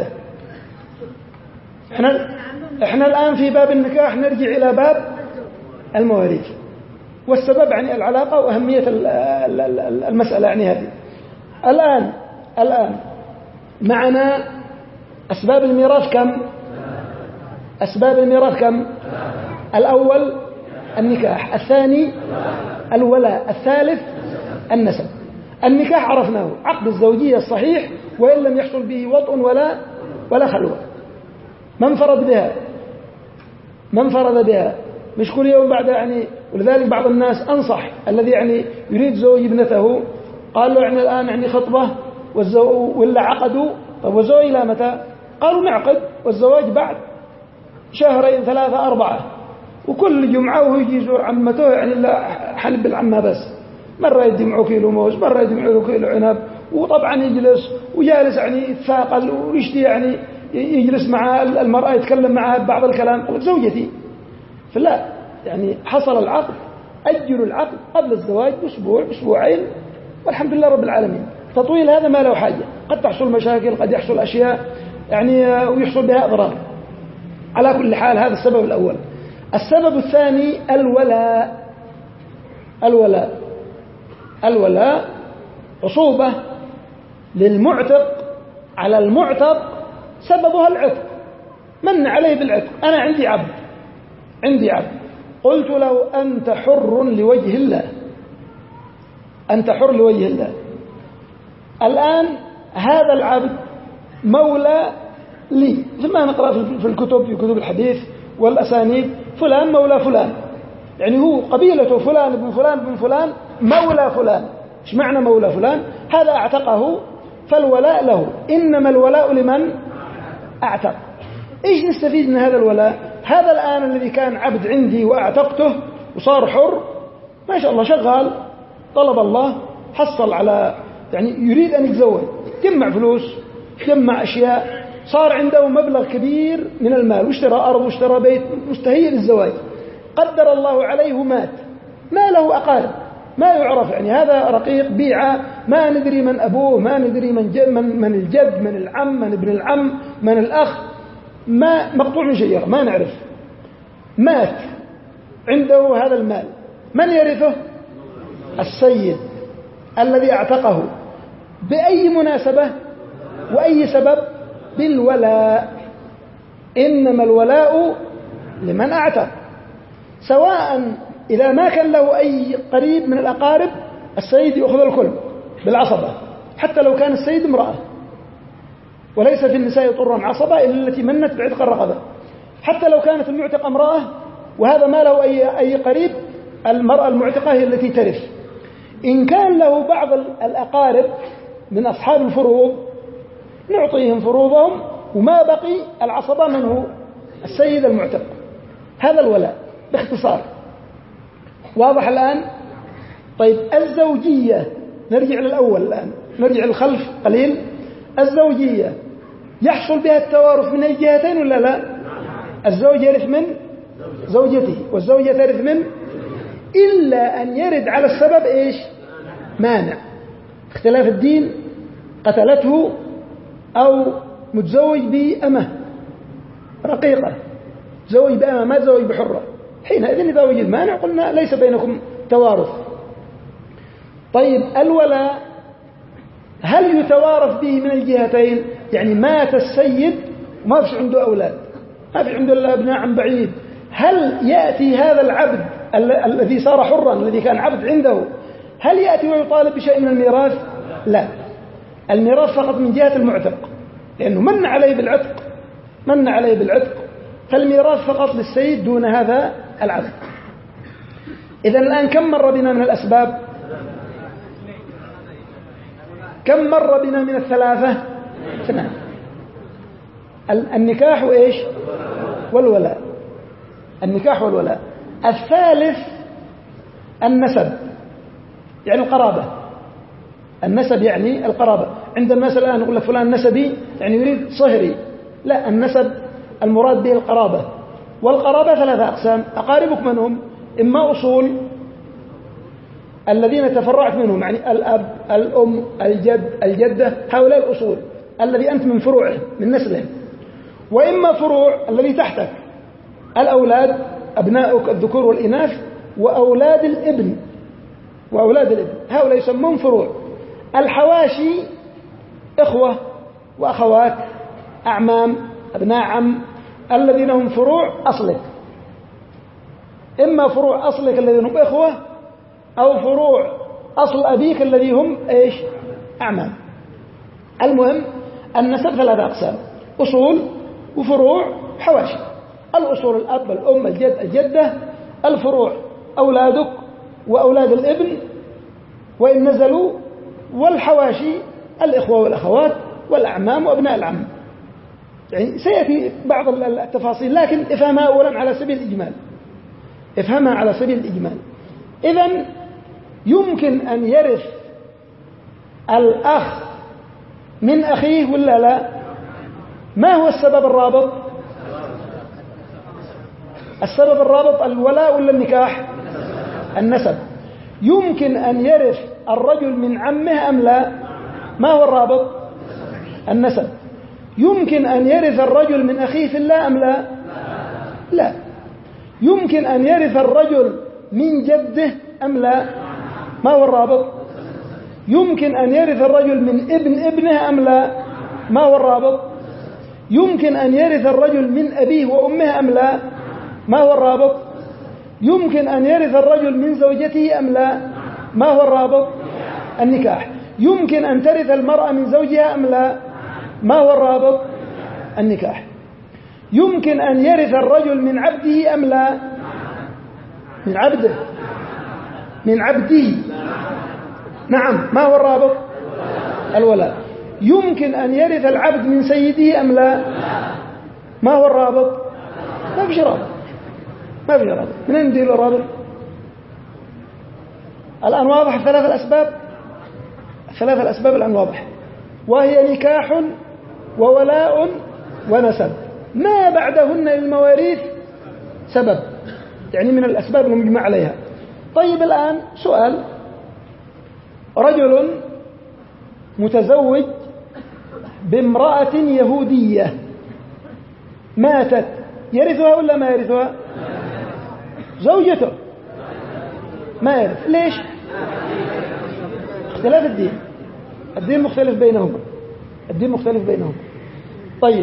احنا احنا الآن في باب النكاح نرجع إلى باب المواريث، والسبب يعني العلاقة وأهمية المسألة يعني هذه. الآن الآن معنا أسباب الميراث كم؟ أسباب الميراث كم؟ الأول النكاح، الثاني الولاء، الثالث النسب. النكاح عرفناه عقد الزوجية الصحيح وإن لم يحصل به وطء ولا ولا خلوة. من فرض بها؟ من فرض بها؟ مش كل يوم بعد يعني. ولذلك بعض الناس أنصح الذي يعني يريد زوج ابنته، قال له يعني الآن يعني خطبة ولا عقدوا، طب وزوج إلى متى؟ قالوا نعقد والزواج بعد شهرين ثلاثة أربعة، وكل جمعة وهو يجي يزور عمته، يعني لا حلب العمة بس، مرة يدمعوا كيلو موز، مرة يدمعوا كيلو عنب، وطبعا يجلس وجالس يعني يتثاقل ويشتي يعني يجلس مع المرأة يتكلم معها ببعض الكلام، قلت زوجتي. فلا يعني حصل العقد، أجلوا العقد قبل الزواج بأسبوع أسبوعين، والحمد لله رب العالمين. تطويل هذا ما له حاجة، قد تحصل مشاكل، قد يحصل أشياء يعني ويحصل بها أضرار. على كل حال هذا السبب الأول. السبب الثاني الولاء. الولاء الولاء عصوبة للمعتق على المعتق، سببها العتق، من عليه بالعتق. أنا عندي عبد عندي عبد قلت له أنت حر لوجه الله، أنت حر لوجه الله. الآن هذا العبد مولى لي، ثم نقرأ في الكتب، في كتب الحديث والأسانيد، فلان مولى فلان، يعني هو قبيلته فلان بن فلان بن فلان مولى فلان. إيش معنى مولى فلان؟ هذا أعتقه، فالولاء له. إنما الولاء لمن أعتق. إيش نستفيد من هذا الولاء؟ هذا الآن الذي كان عبد عندي وأعتقته وصار حر، ما شاء الله شغال، طلب الله، حصل على يعني يريد أن يتزوج، جمع فلوس، جمع أشياء، صار عنده مبلغ كبير من المال، واشترى أرض واشترى بيت، مستهيئ للزواج. قدر الله عليه مات، ما له أقارب، ما يعرف، يعني هذا رقيق بيعة، ما ندري من أبوه، ما ندري من, من, من الجد، من العم، من ابن العم، من الأخ، ما مقطوع من شجرة، ما نعرف. مات عنده هذا المال، من يرثه؟ السيد الذي اعتقه. بأي مناسبة وأي سبب؟ بالولاء. إنما الولاء لمن أعتق، سواء إذا ما كان له أي قريب من الأقارب، السيد يأخذ الكل بالعصبة، حتى لو كان السيد امرأة، وليس في النساء طرا عصبة إلا التي منت بعتق الرقبة. حتى لو كانت المعتق امرأة وهذا ما له أي, أي قريب، المرأة المعتقة هي التي ترث. إن كان له بعض الأقارب من أصحاب الفروض نعطيهم فروضهم، وما بقي العصبة من هو؟ السيد المعتق. هذا الولاء باختصار. واضح الآن؟ طيب الزوجية، نرجع للأول الآن، نرجع للخلف قليل. الزوجية يحصل بها التوارث من الجهتين ولا لا؟ الزوج يرث من زوجته والزوجة ترث من، إلا أن يرد على السبب إيش؟ مانع، اختلاف الدين، قتلته، أو متزوج بأمه رقيقة، زوج بأمه ما تزوج بحرة، حينئذ إذا وجد مانع قلنا ليس بينكم توارث. طيب الولاء هل يتوارث به من الجهتين؟ يعني مات السيد وما فيش عنده أولاد، ما في عنده إلا أبناء عن بعيد، هل يأتي هذا العبد الذي صار حرا الذي كان عبد عنده، هل يأتي ويطالب بشيء من الميراث؟ لا، الميراث فقط من جهة المعتق، لأنه من عليه بالعتق، من عليه بالعتق، فالميراث فقط للسيد دون هذا العبد. إذن الآن كم مر بنا من الأسباب؟ كم مر بنا من الثلاثة؟ اثنان، النكاح وإيش؟ والولاء. النكاح والولاء. الثالث النسب، يعني القرابة. النسب يعني القرابة. عند الناس الآن يقول لك فلان نسبي، يعني يريد صهري. لا، النسب المراد به القرابة. والقرابة ثلاثة أقسام. أقاربك من هم؟ إما أصول الذين تفرعت منهم، يعني الأب، الأم، الجد، الجدة، هؤلاء الأصول الذي أنت من فروعه من نسلهم. وإما فروع الذي تحتك، الأولاد، أبناؤك الذكور والإناث، وأولاد الابن، وأولاد الابن، هؤلاء يسمون فروع. الحواشي إخوة وأخوات، أعمام، أبناء عم، الذين هم فروع أصلك، إما فروع أصلك الذين هم إخوة، أو فروع أصل أبيك الذي هم إيش؟ أعمام. المهم النسب ثلاثة أقسام: أصول وفروع حواشي. الأصول الأب، الأم، الجد، الجدة. الفروع أولادك وأولاد الابن وإن نزلوا. والحواشي الإخوة والأخوات والأعمام وأبناء العم. يعني سيأتي بعض التفاصيل، لكن افهمها أولا على سبيل الإجمال، افهمها على سبيل الإجمال. إذن يمكن أن يرث الأخ من أخيه ولا لا؟ ما هو السبب الرابط؟ السبب الرابط الولاء ولا النكاح؟ النسب. يمكن أن يرث الرجل من عمه أم لا؟ ما هو الرابط؟ النسب. يمكن أن يرث الرجل من أخيه في الله أم لا؟ لا. يمكن أن يرث الرجل من جده أم لا؟ ما هو الرابط؟ يمكن أن يرث الرجل من ابن ابنه أم لا؟ ما هو الرابط؟ يمكن أن يرث الرجل من أبيه وأمه أم لا؟ ما هو الرابط؟ يمكن أن يرث الرجل من زوجته أم لا؟ ما هو الرابط؟ النكاح. يمكن أن ترث المرأة من زوجها أم لا؟ ما هو الرابط؟ النكاح. يمكن أن يرث الرجل من عبده أم لا؟ من عبده من عبده نعم. ما هو الرابط؟ الولاء. يمكن أن يرث العبد من سيده أم لا؟ ما هو الرابط؟ ما في رابط، ما في رابط. من أين ندير الرابط؟ الآن واضح الثلاث الأسباب، ثلاث الأسباب الآن واضح، وهي نكاح وولاء ونسب، ما بعدهن للمواريث سبب، يعني من الأسباب المجمع عليها. طيب الآن سؤال، رجل متزوج بامرأة يهودية ماتت، يرثها ولا ما يرثها؟ زوجته ما يرث. ليش؟ اختلاف الدين، الدين مختلف بينهما، الدين مختلف بينهما. طيب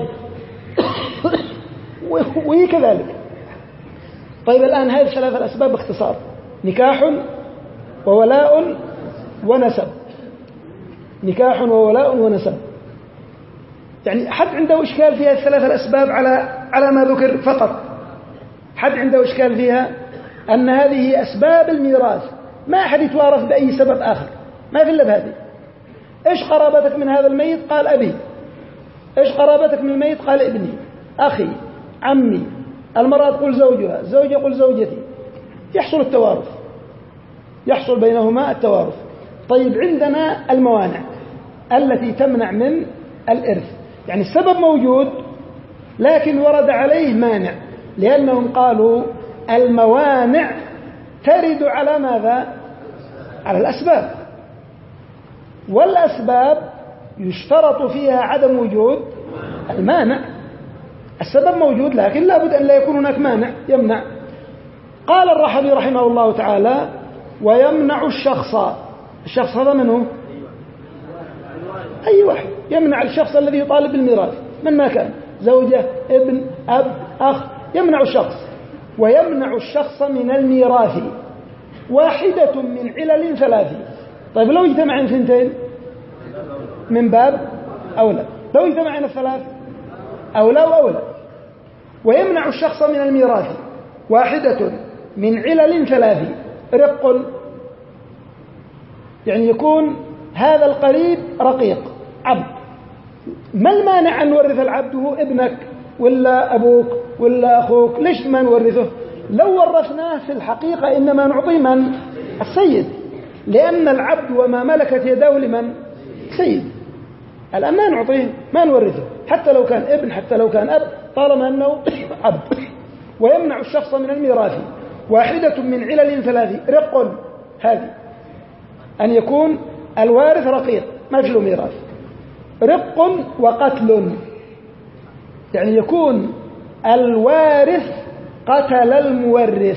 وهي كذلك. طيب الآن هذه ثلاث الأسباب باختصار: نكاح وولاء ونسب. نكاح وولاء ونسب، يعني حد عنده إشكال فيها الثلاث الأسباب على على ما ذكر فقط؟ حد عنده إشكال فيها أن هذه أسباب الميراث، ما أحد يتوارث بأي سبب آخر، ما في إلا بهذه. إيش قرابتك من هذا الميت؟ قال أبي. إيش قرابتك من الميت؟ قال ابني، أخي، عمي. المرأة تقول زوجها، الزوج يقول زوجتي، يحصل التوارث، يحصل بينهما التوارث. طيب عندنا الموانع التي تمنع من الإرث، يعني السبب موجود لكن ورد عليه مانع، لأنهم قالوا الموانع ترد على ماذا؟ على الأسباب، والأسباب يشترط فيها عدم وجود المانع. السبب موجود لكن لا بد أن لا يكون هناك مانع يمنع. قال الرحبي رحمه الله تعالى: ويمنع الشخص. الشخص هذا من هو؟ أي واحد، يمنع الشخص الذي يطالب بالميراث من ما كان، زوجة، ابن، أب، أخ، يمنع الشخص. ويمنع الشخص من الميراث واحدة من علل ثلاث. طيب لو اجتمعين ثنتين من باب أولى، لو اجتمعين الثلاث أولى وأولى. ويمنع الشخص من الميراث واحدة من علل ثلاث: رق، يعني يكون هذا القريب رقيق، عبد. ما المانع أن نورث العبد؟ هو ابنك ولا أبوك ولا أخوك، ليش ما نورثه؟ لو ورثناه في الحقيقة إنما نعطي من؟ السيد، لأن العبد وما ملكت يداه لمن؟ سيد. الآن ما نعطيه، ما نورثه، حتى لو كان ابن، حتى لو كان أب، طالما أنه عبد. ويمنع الشخص من الميراث واحدة من علل ثلاث: رق، هذه أن يكون الوارث رقيق ما في له ميراث. رق وقتل، يعني يكون الوارث قتل المورث.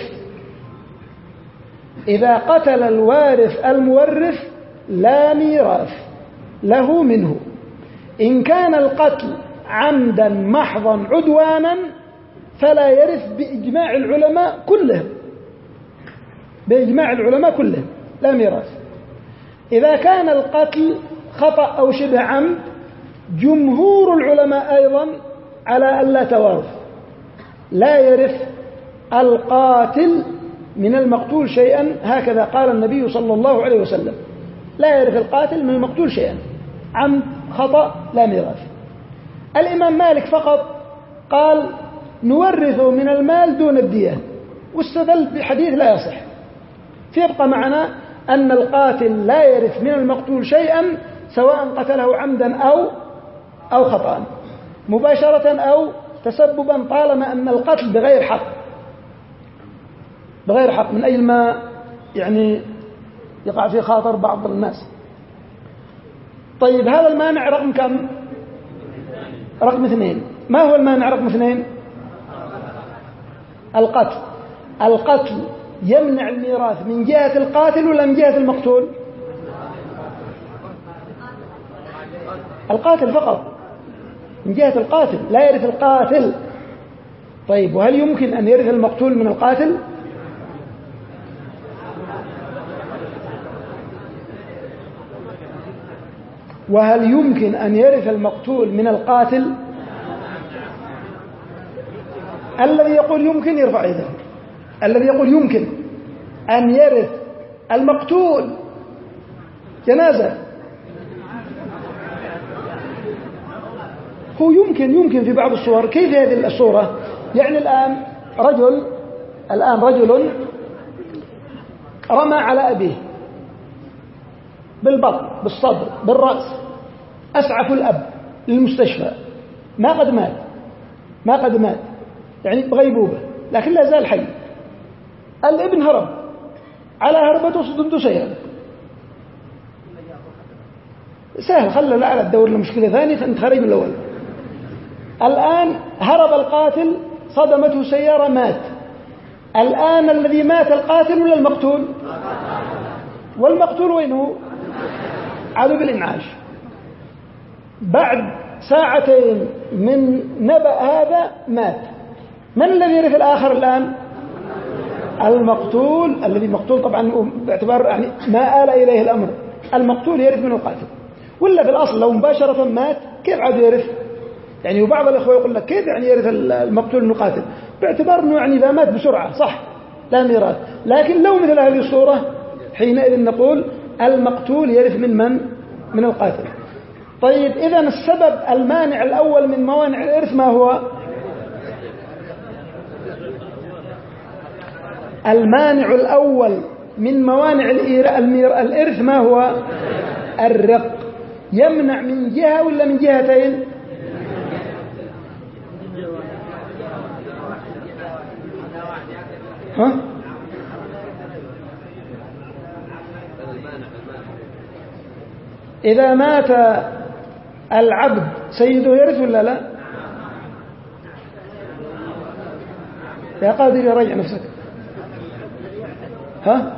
إذا قتل الوارث المورث لا ميراث له منه. إن كان القتل عمدا محضا عدوانا فلا يرث بإجماع العلماء كلهم، بإجماع العلماء كلهم لا ميراث. إذا كان القتل خطأ أو شبه عمد، جمهور العلماء أيضا على ألا توارث، لا يرث القاتل من المقتول شيئا، هكذا قال النبي صلى الله عليه وسلم: لا يرث القاتل من المقتول شيئا، عمد، خطأ، لا ميراث. الإمام مالك فقط قال نورث من المال دون الدية، واستدل بحديث لا يصح. فيبقى معنا أن القاتل لا يرث من المقتول شيئا سواء قتله عمدا أو أو خطأ، مباشرة أو تسببا، طالما أن القتل بغير حق بغير حق من أجل ما يعني يقع في خاطر بعض الناس. طيب هذا المانع رقم كم؟ رقم اثنين. ما هو المانع رقم اثنين؟ القتل. القتل يمنع الميراث من جهة القاتل ولا من جهة المقتول؟ القاتل فقط، من جهة القاتل، لا يرث القاتل. طيب وهل يمكن أن يرث المقتول من القاتل؟ وهل يمكن أن يرث المقتول من القاتل؟ الذي يقول يمكن يرفع يده. الذي يقول يمكن أن يرث المقتول جنازة، هو يمكن يمكن في بعض الصور. كيف هذه الصورة؟ يعني الآن رجل الآن رجل رمى على أبيه بالبطن بالصدر بالرأس، أسعف الأب للمستشفى، ما قد مات ما قد مات يعني بغيبوبة، لكن لا زال حي. الابن هرب، على هربته صدمته سيئا، سهل، خلى على الدور لمشكلة ثانية فانت خرج من الأول. الآن هرب القاتل، صدمته سيارة، مات. الآن الذي مات القاتل ولا المقتول؟ والمقتول وين هو؟ عاد بالإنعاش. بعد ساعتين من نبأ هذا مات. من الذي يرث الآخر الآن؟ المقتول. الذي مقتول طبعا باعتبار يعني ما آل إليه الأمر، المقتول يرث من القاتل. ولا في الأصل لو مباشرة مات كيف عاد يرث؟ يعني وبعض الأخوة يقول لك كيف يعني يرث المقتول من القاتل؟ باعتبار أنه يعني إذا مات بسرعة صح لا ميراث، لكن لو مثل هذه الصورة حينئذ نقول المقتول يرث من من؟ من القاتل. طيب إذا السبب المانع الأول من موانع الإرث ما هو؟ المانع الأول من موانع الإرث ما هو؟ الرق. يمنع من جهة ولا من جهتين؟ ها؟ إذا مات العبد سيده يرث ولا لا؟ يا قادر يراجع نفسك. ها؟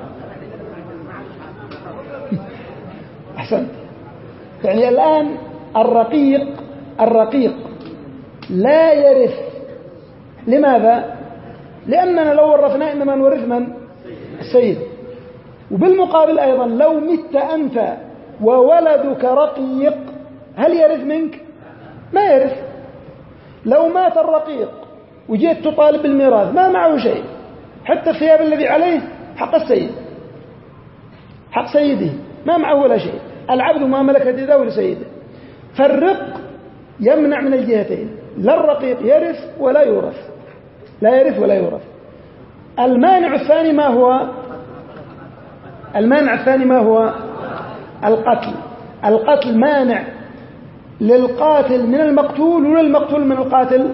أحسن. يعني الآن الرقيق الرقيق لا يرث. لماذا؟ لأننا لو ورثنا إنما نورث من؟ السيد. وبالمقابل أيضا لو مت أنت وولدك رقيق هل يرث منك؟ ما يرث. لو مات الرقيق وجيت تطالب بالميراث ما معه شيء، حتى الثياب الذي عليه حق السيد، حق سيده، ما معه ولا شيء. العبد ما ملكت يده لسيده. فالرق يمنع من الجهتين، لا الرقيق يرث ولا يورث، لا يرث ولا يورث. المانع الثاني ما هو؟ المانع الثاني ما هو؟ القتل. القتل مانع للقاتل من المقتول ولا المقتول من القاتل؟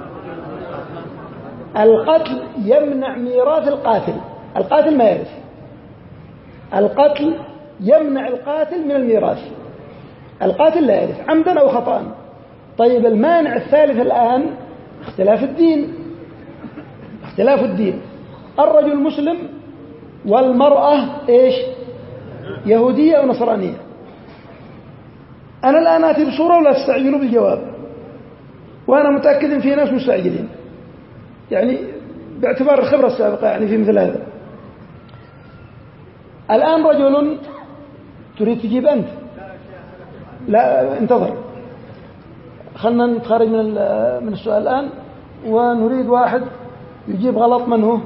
القتل يمنع ميراث القاتل، القاتل ما يرث. القتل يمنع القاتل من الميراث، القاتل لا يرث عمدا أو خطأ. طيب المانع الثالث الآن اختلاف الدين. اختلاف الدين، الرجل مسلم والمرأة إيش؟ يهودية أو نصرانية. أنا الآن آتي بصورة ولا تستعجلوا بالجواب، وأنا متأكد إن في ناس مستعجلين يعني باعتبار الخبرة السابقة يعني في مثل هذا. الآن رجل تريد تجيب أنت، لا انتظر، خلنا نتخرج من من السؤال الآن، ونريد واحد يجيب غلط. من هو؟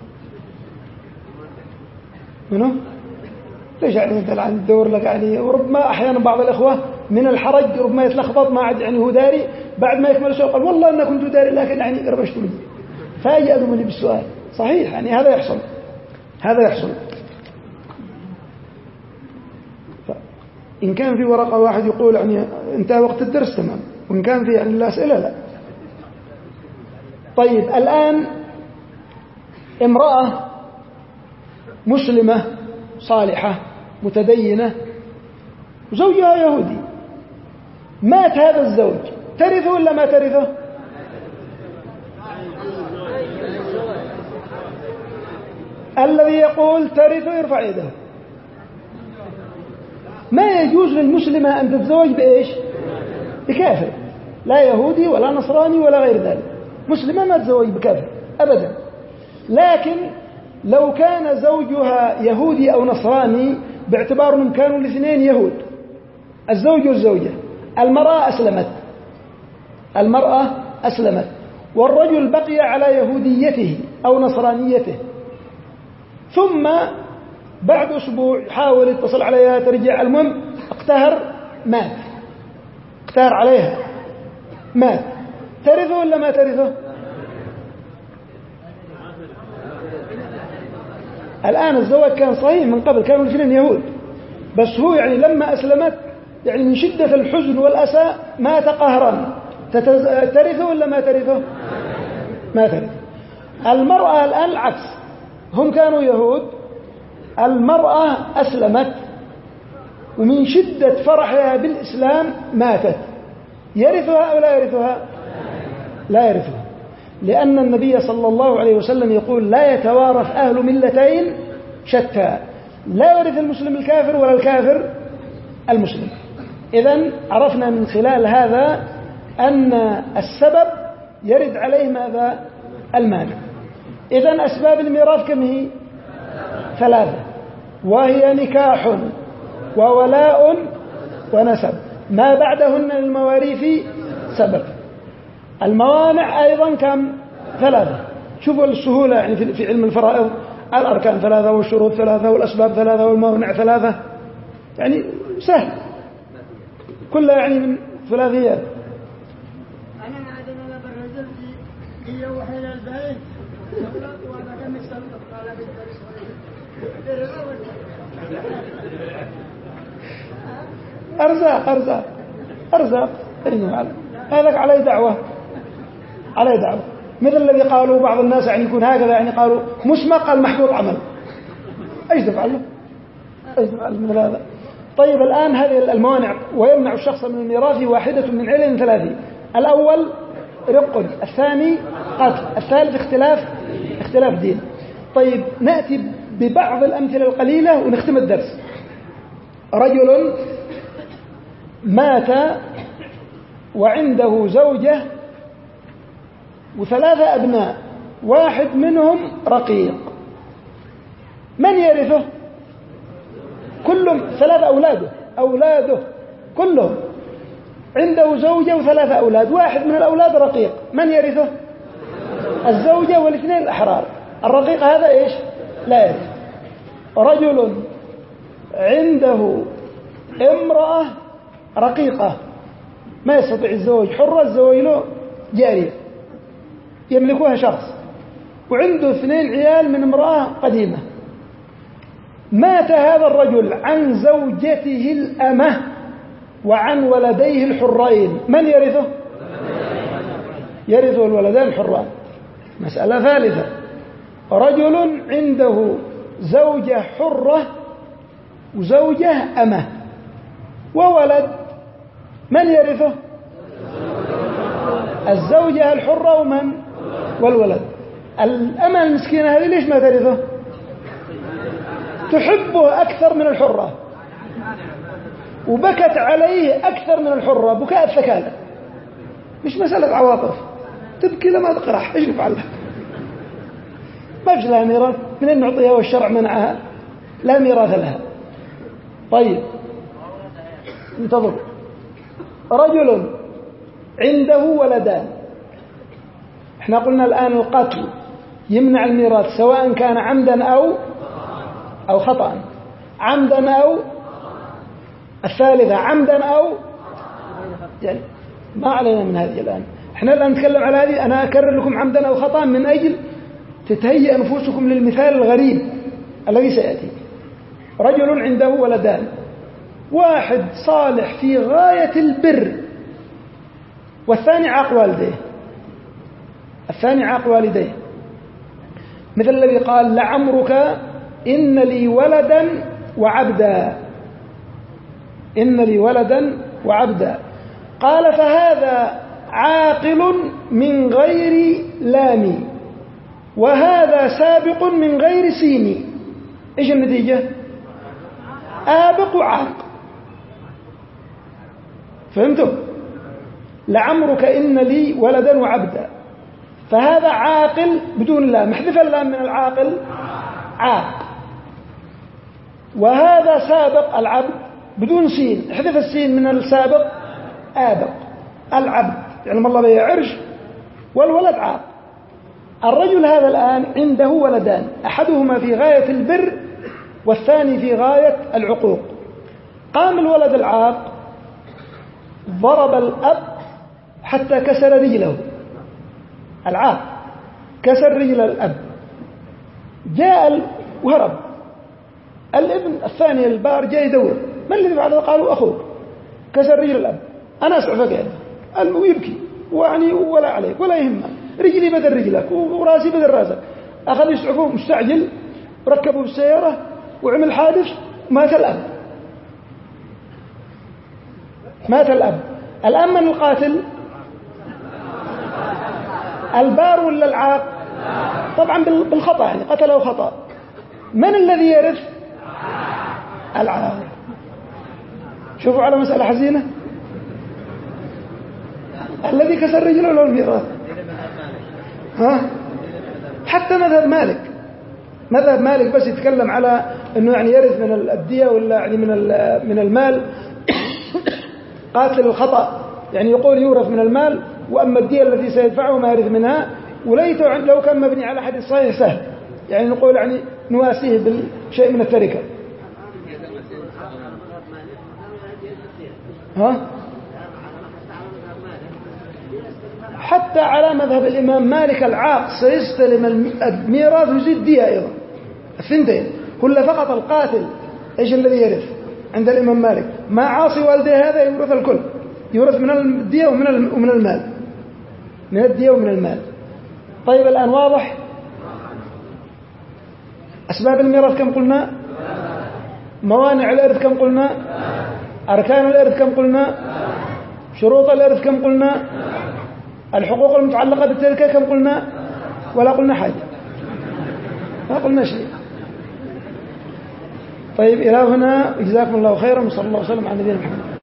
منه؟ ليش يعني انت الآن تدور لك يعني؟ وربما أحيانا بعض الإخوة من الحرج ربما يتلخبط ما عاد يعني هو داري بعد ما يكمل السؤال قال والله أنا كنت داري لكن يعني قربشت مني، فأجأذوا مني بالسؤال. صحيح، يعني هذا يحصل، هذا يحصل. إن كان في ورقة واحد يقول يعني انتهى وقت الدرس تمام، وإن كان في يعني الأسئلة لا. طيب الآن امرأة مسلمة صالحة متدينة وزوجها يهودي، مات هذا الزوج، ترثه ولا ما ترثه؟ الذي يقول ترثه يرفع يده. ما يجوز للمسلمة أن تتزوج بإيش؟ بكافر، لا يهودي ولا نصراني ولا غير ذلك. مسلمة ما تتزوج بكافر أبدا. لكن لو كان زوجها يهودي أو نصراني باعتبار أنهم كانوا الاثنين يهود، الزوج والزوجة، المرأة أسلمت، المرأة أسلمت والرجل بقي على يهوديته أو نصرانيته، ثم بعد أسبوع حاول يتصل عليها ترجع، المهم اقتهر مات، اقتهر عليها مات، ترثه ولا ما ترثه؟ الآن الزواج كان صحيح من قبل، كانوا الاثنين يهود، بس هو يعني لما أسلمت يعني من شدة الحزن والأسى مات قهرا، ترثه ولا ما ترثه؟ ما ترثه. المرأة الآن العكس، هم كانوا يهود، المرأة أسلمت ومن شدة فرحها بالإسلام ماتت، يرثها أو لا يرثها؟ لا يرثها، لأن النبي صلى الله عليه وسلم يقول لا يتوارث أهل ملتين شتى، لا يرث المسلم الكافر ولا الكافر المسلم. إذن عرفنا من خلال هذا أن السبب يرد عليه ماذا؟ المانع. إذن أسباب الميراث كم هي؟ ثلاثة، وهي نكاح وولاء ونسب، ما بعدهن للمواريث سبب. الموانع أيضا كم؟ ثلاثة. شوفوا السهولة يعني في علم الفرائض، الأركان ثلاثة والشروط ثلاثة والأسباب ثلاثة والموانع ثلاثة، يعني سهل كلها يعني من ثلاثيات. أنا عندنا بالرجل هي وحيد البيت وهذا كم يستلقى على أرزاق أرزاق أرزاق هذاك عليه دعوة، عليه دعوة، مثل الذي قالوا بعض الناس يعني يكون هكذا، يعني قالوا مسمى قال محبوط عمل، ايش تفعل له؟ ايش تفعل من هذا؟ طيب الآن هذه الموانع ويمنع الشخص من الميراث واحدة من علل ثلاثة: الأول رق، الثاني قتل، الثالث اختلاف اختلاف دين. طيب نأتي ببعض الأمثلة القليلة ونختم الدرس. رجل مات وعنده زوجة وثلاثة أبناء، واحد منهم رقيق، من يرثه؟ كلهم ثلاثة أولاده أولاده كلهم، عنده زوجة وثلاثة أولاد، واحد من الأولاد رقيق، من يرثه؟ الزوجة والاثنين الأحرار. الرقيق هذا إيش؟ لا يرث. رجل عنده امرأة رقيقة ما يستطيع الزواج، حرة، الزواج له جارية يملكها شخص، وعنده اثنين عيال من امرأة قديمة. مات هذا الرجل عن زوجته الأمة وعن ولديه الحرين، من يرثه؟ يرثه الولدان الحران. مسألة ثالثة: رجل عنده زوجة حرة وزوجة أمة وولد، من يرثه؟ الزوجة الحرة ومن؟ والولد. الأمة المسكينة هذه ليش ما ترثه؟ تحبه أكثر من الحرة وبكت عليه أكثر من الحرة بكاء الثكالة، مش مسألة عواطف، تبكي لما تقرح، إيش نفعل لها؟ ما فيش لها ميراث، من نعطيها والشرع منعها، لا ميراث لها. طيب انتظر. رجل عنده ولدان، احنا قلنا الآن القتل يمنع الميراث سواء كان عمدا أو أو خطأ، عمدا أو الثالثة عمدا أو يعني ما علينا من هذه الآن. احنا الآن نتكلم على هذه، أنا أكرر لكم عمدا أو خطأ من أجل تتهيئ أنفسكم للمثال الغريب الذي سيأتي. رجل عنده ولدان، واحد صالح في غاية البر والثاني عاق والديه، الثاني عاق والديه، مثل الذي قال لعمرك إن لي ولدا وعبدا، إن لي ولدا وعبدا. قال فهذا عاقل من غير لام وهذا سابق من غير سين. إيش النتيجة؟ آبق وعاق. فهمتم؟ لعمرك إن لي ولدا وعبدا، فهذا عاقل بدون لام، محذف اللام من العاقل عاق، وهذا سابق العبد بدون سين، احذف السين من السابق آبق. العبد يعني الله به عرش والولد عاق. الرجل هذا الآن عنده ولدان، أحدهما في غاية البر والثاني في غاية العقوق. قام الولد العاق ضرب الأب حتى كسر رجله، العاق كسر رجل الأب، جاء وهرب. الابن الثاني البار جاء يدور، من الذي فعله؟ قالوا أخوك كسر رجل الأب. أنا أسعفك يا ابن، ويبكي وعني ولا عليك ولا يهمك، رجلي بدل رجلك وراسي بدل راسك. أخذ يسعفه مستعجل، ركبوا بالسيارة وعمل حادث، مات الأب، مات الأب. الآن من القاتل؟ البار ولا العاق؟ طبعا بالخطأ، يعني قتله خطأ. من الذي يرث؟ العاق. شوفوا على مسألة حزينة، الذي كسر رجله له الميراث. ها؟ حتى مذهب مالك، مذهب مالك بس يتكلم على انه يعني يرث من الدية ولا يعني من من المال قاتل الخطأ، يعني يقول يورث من المال، واما الدية التي سيدفعه ما يرث منها. وليت لو كان مبني على حديث صحيح سهل، يعني نقول يعني نواسيه بالشيء من التركة. ها؟ حتى على مذهب الإمام مالك العاق سيستلم الميراث ويزيد دية أيضا، الثنتين كل فقط القاتل إيش الذي يرث عند الإمام مالك. ما عاصي والديه هذا يورث الكل، يورث من الدية ومن ومن المال، من الدية ومن المال. طيب الآن واضح أسباب الميراث كم قلنا؟ موانع الإرث كم قلنا؟ أركان الإرث كم قلنا؟ شروط الإرث كم قلنا؟ الحقوق المتعلقة بالتركة كم قلنا؟ ولا قلنا حاجة، ما قلنا شيء. طيب إلى هنا، جزاكم الله خيرا، وصلى الله وسلم على نبينا محمد.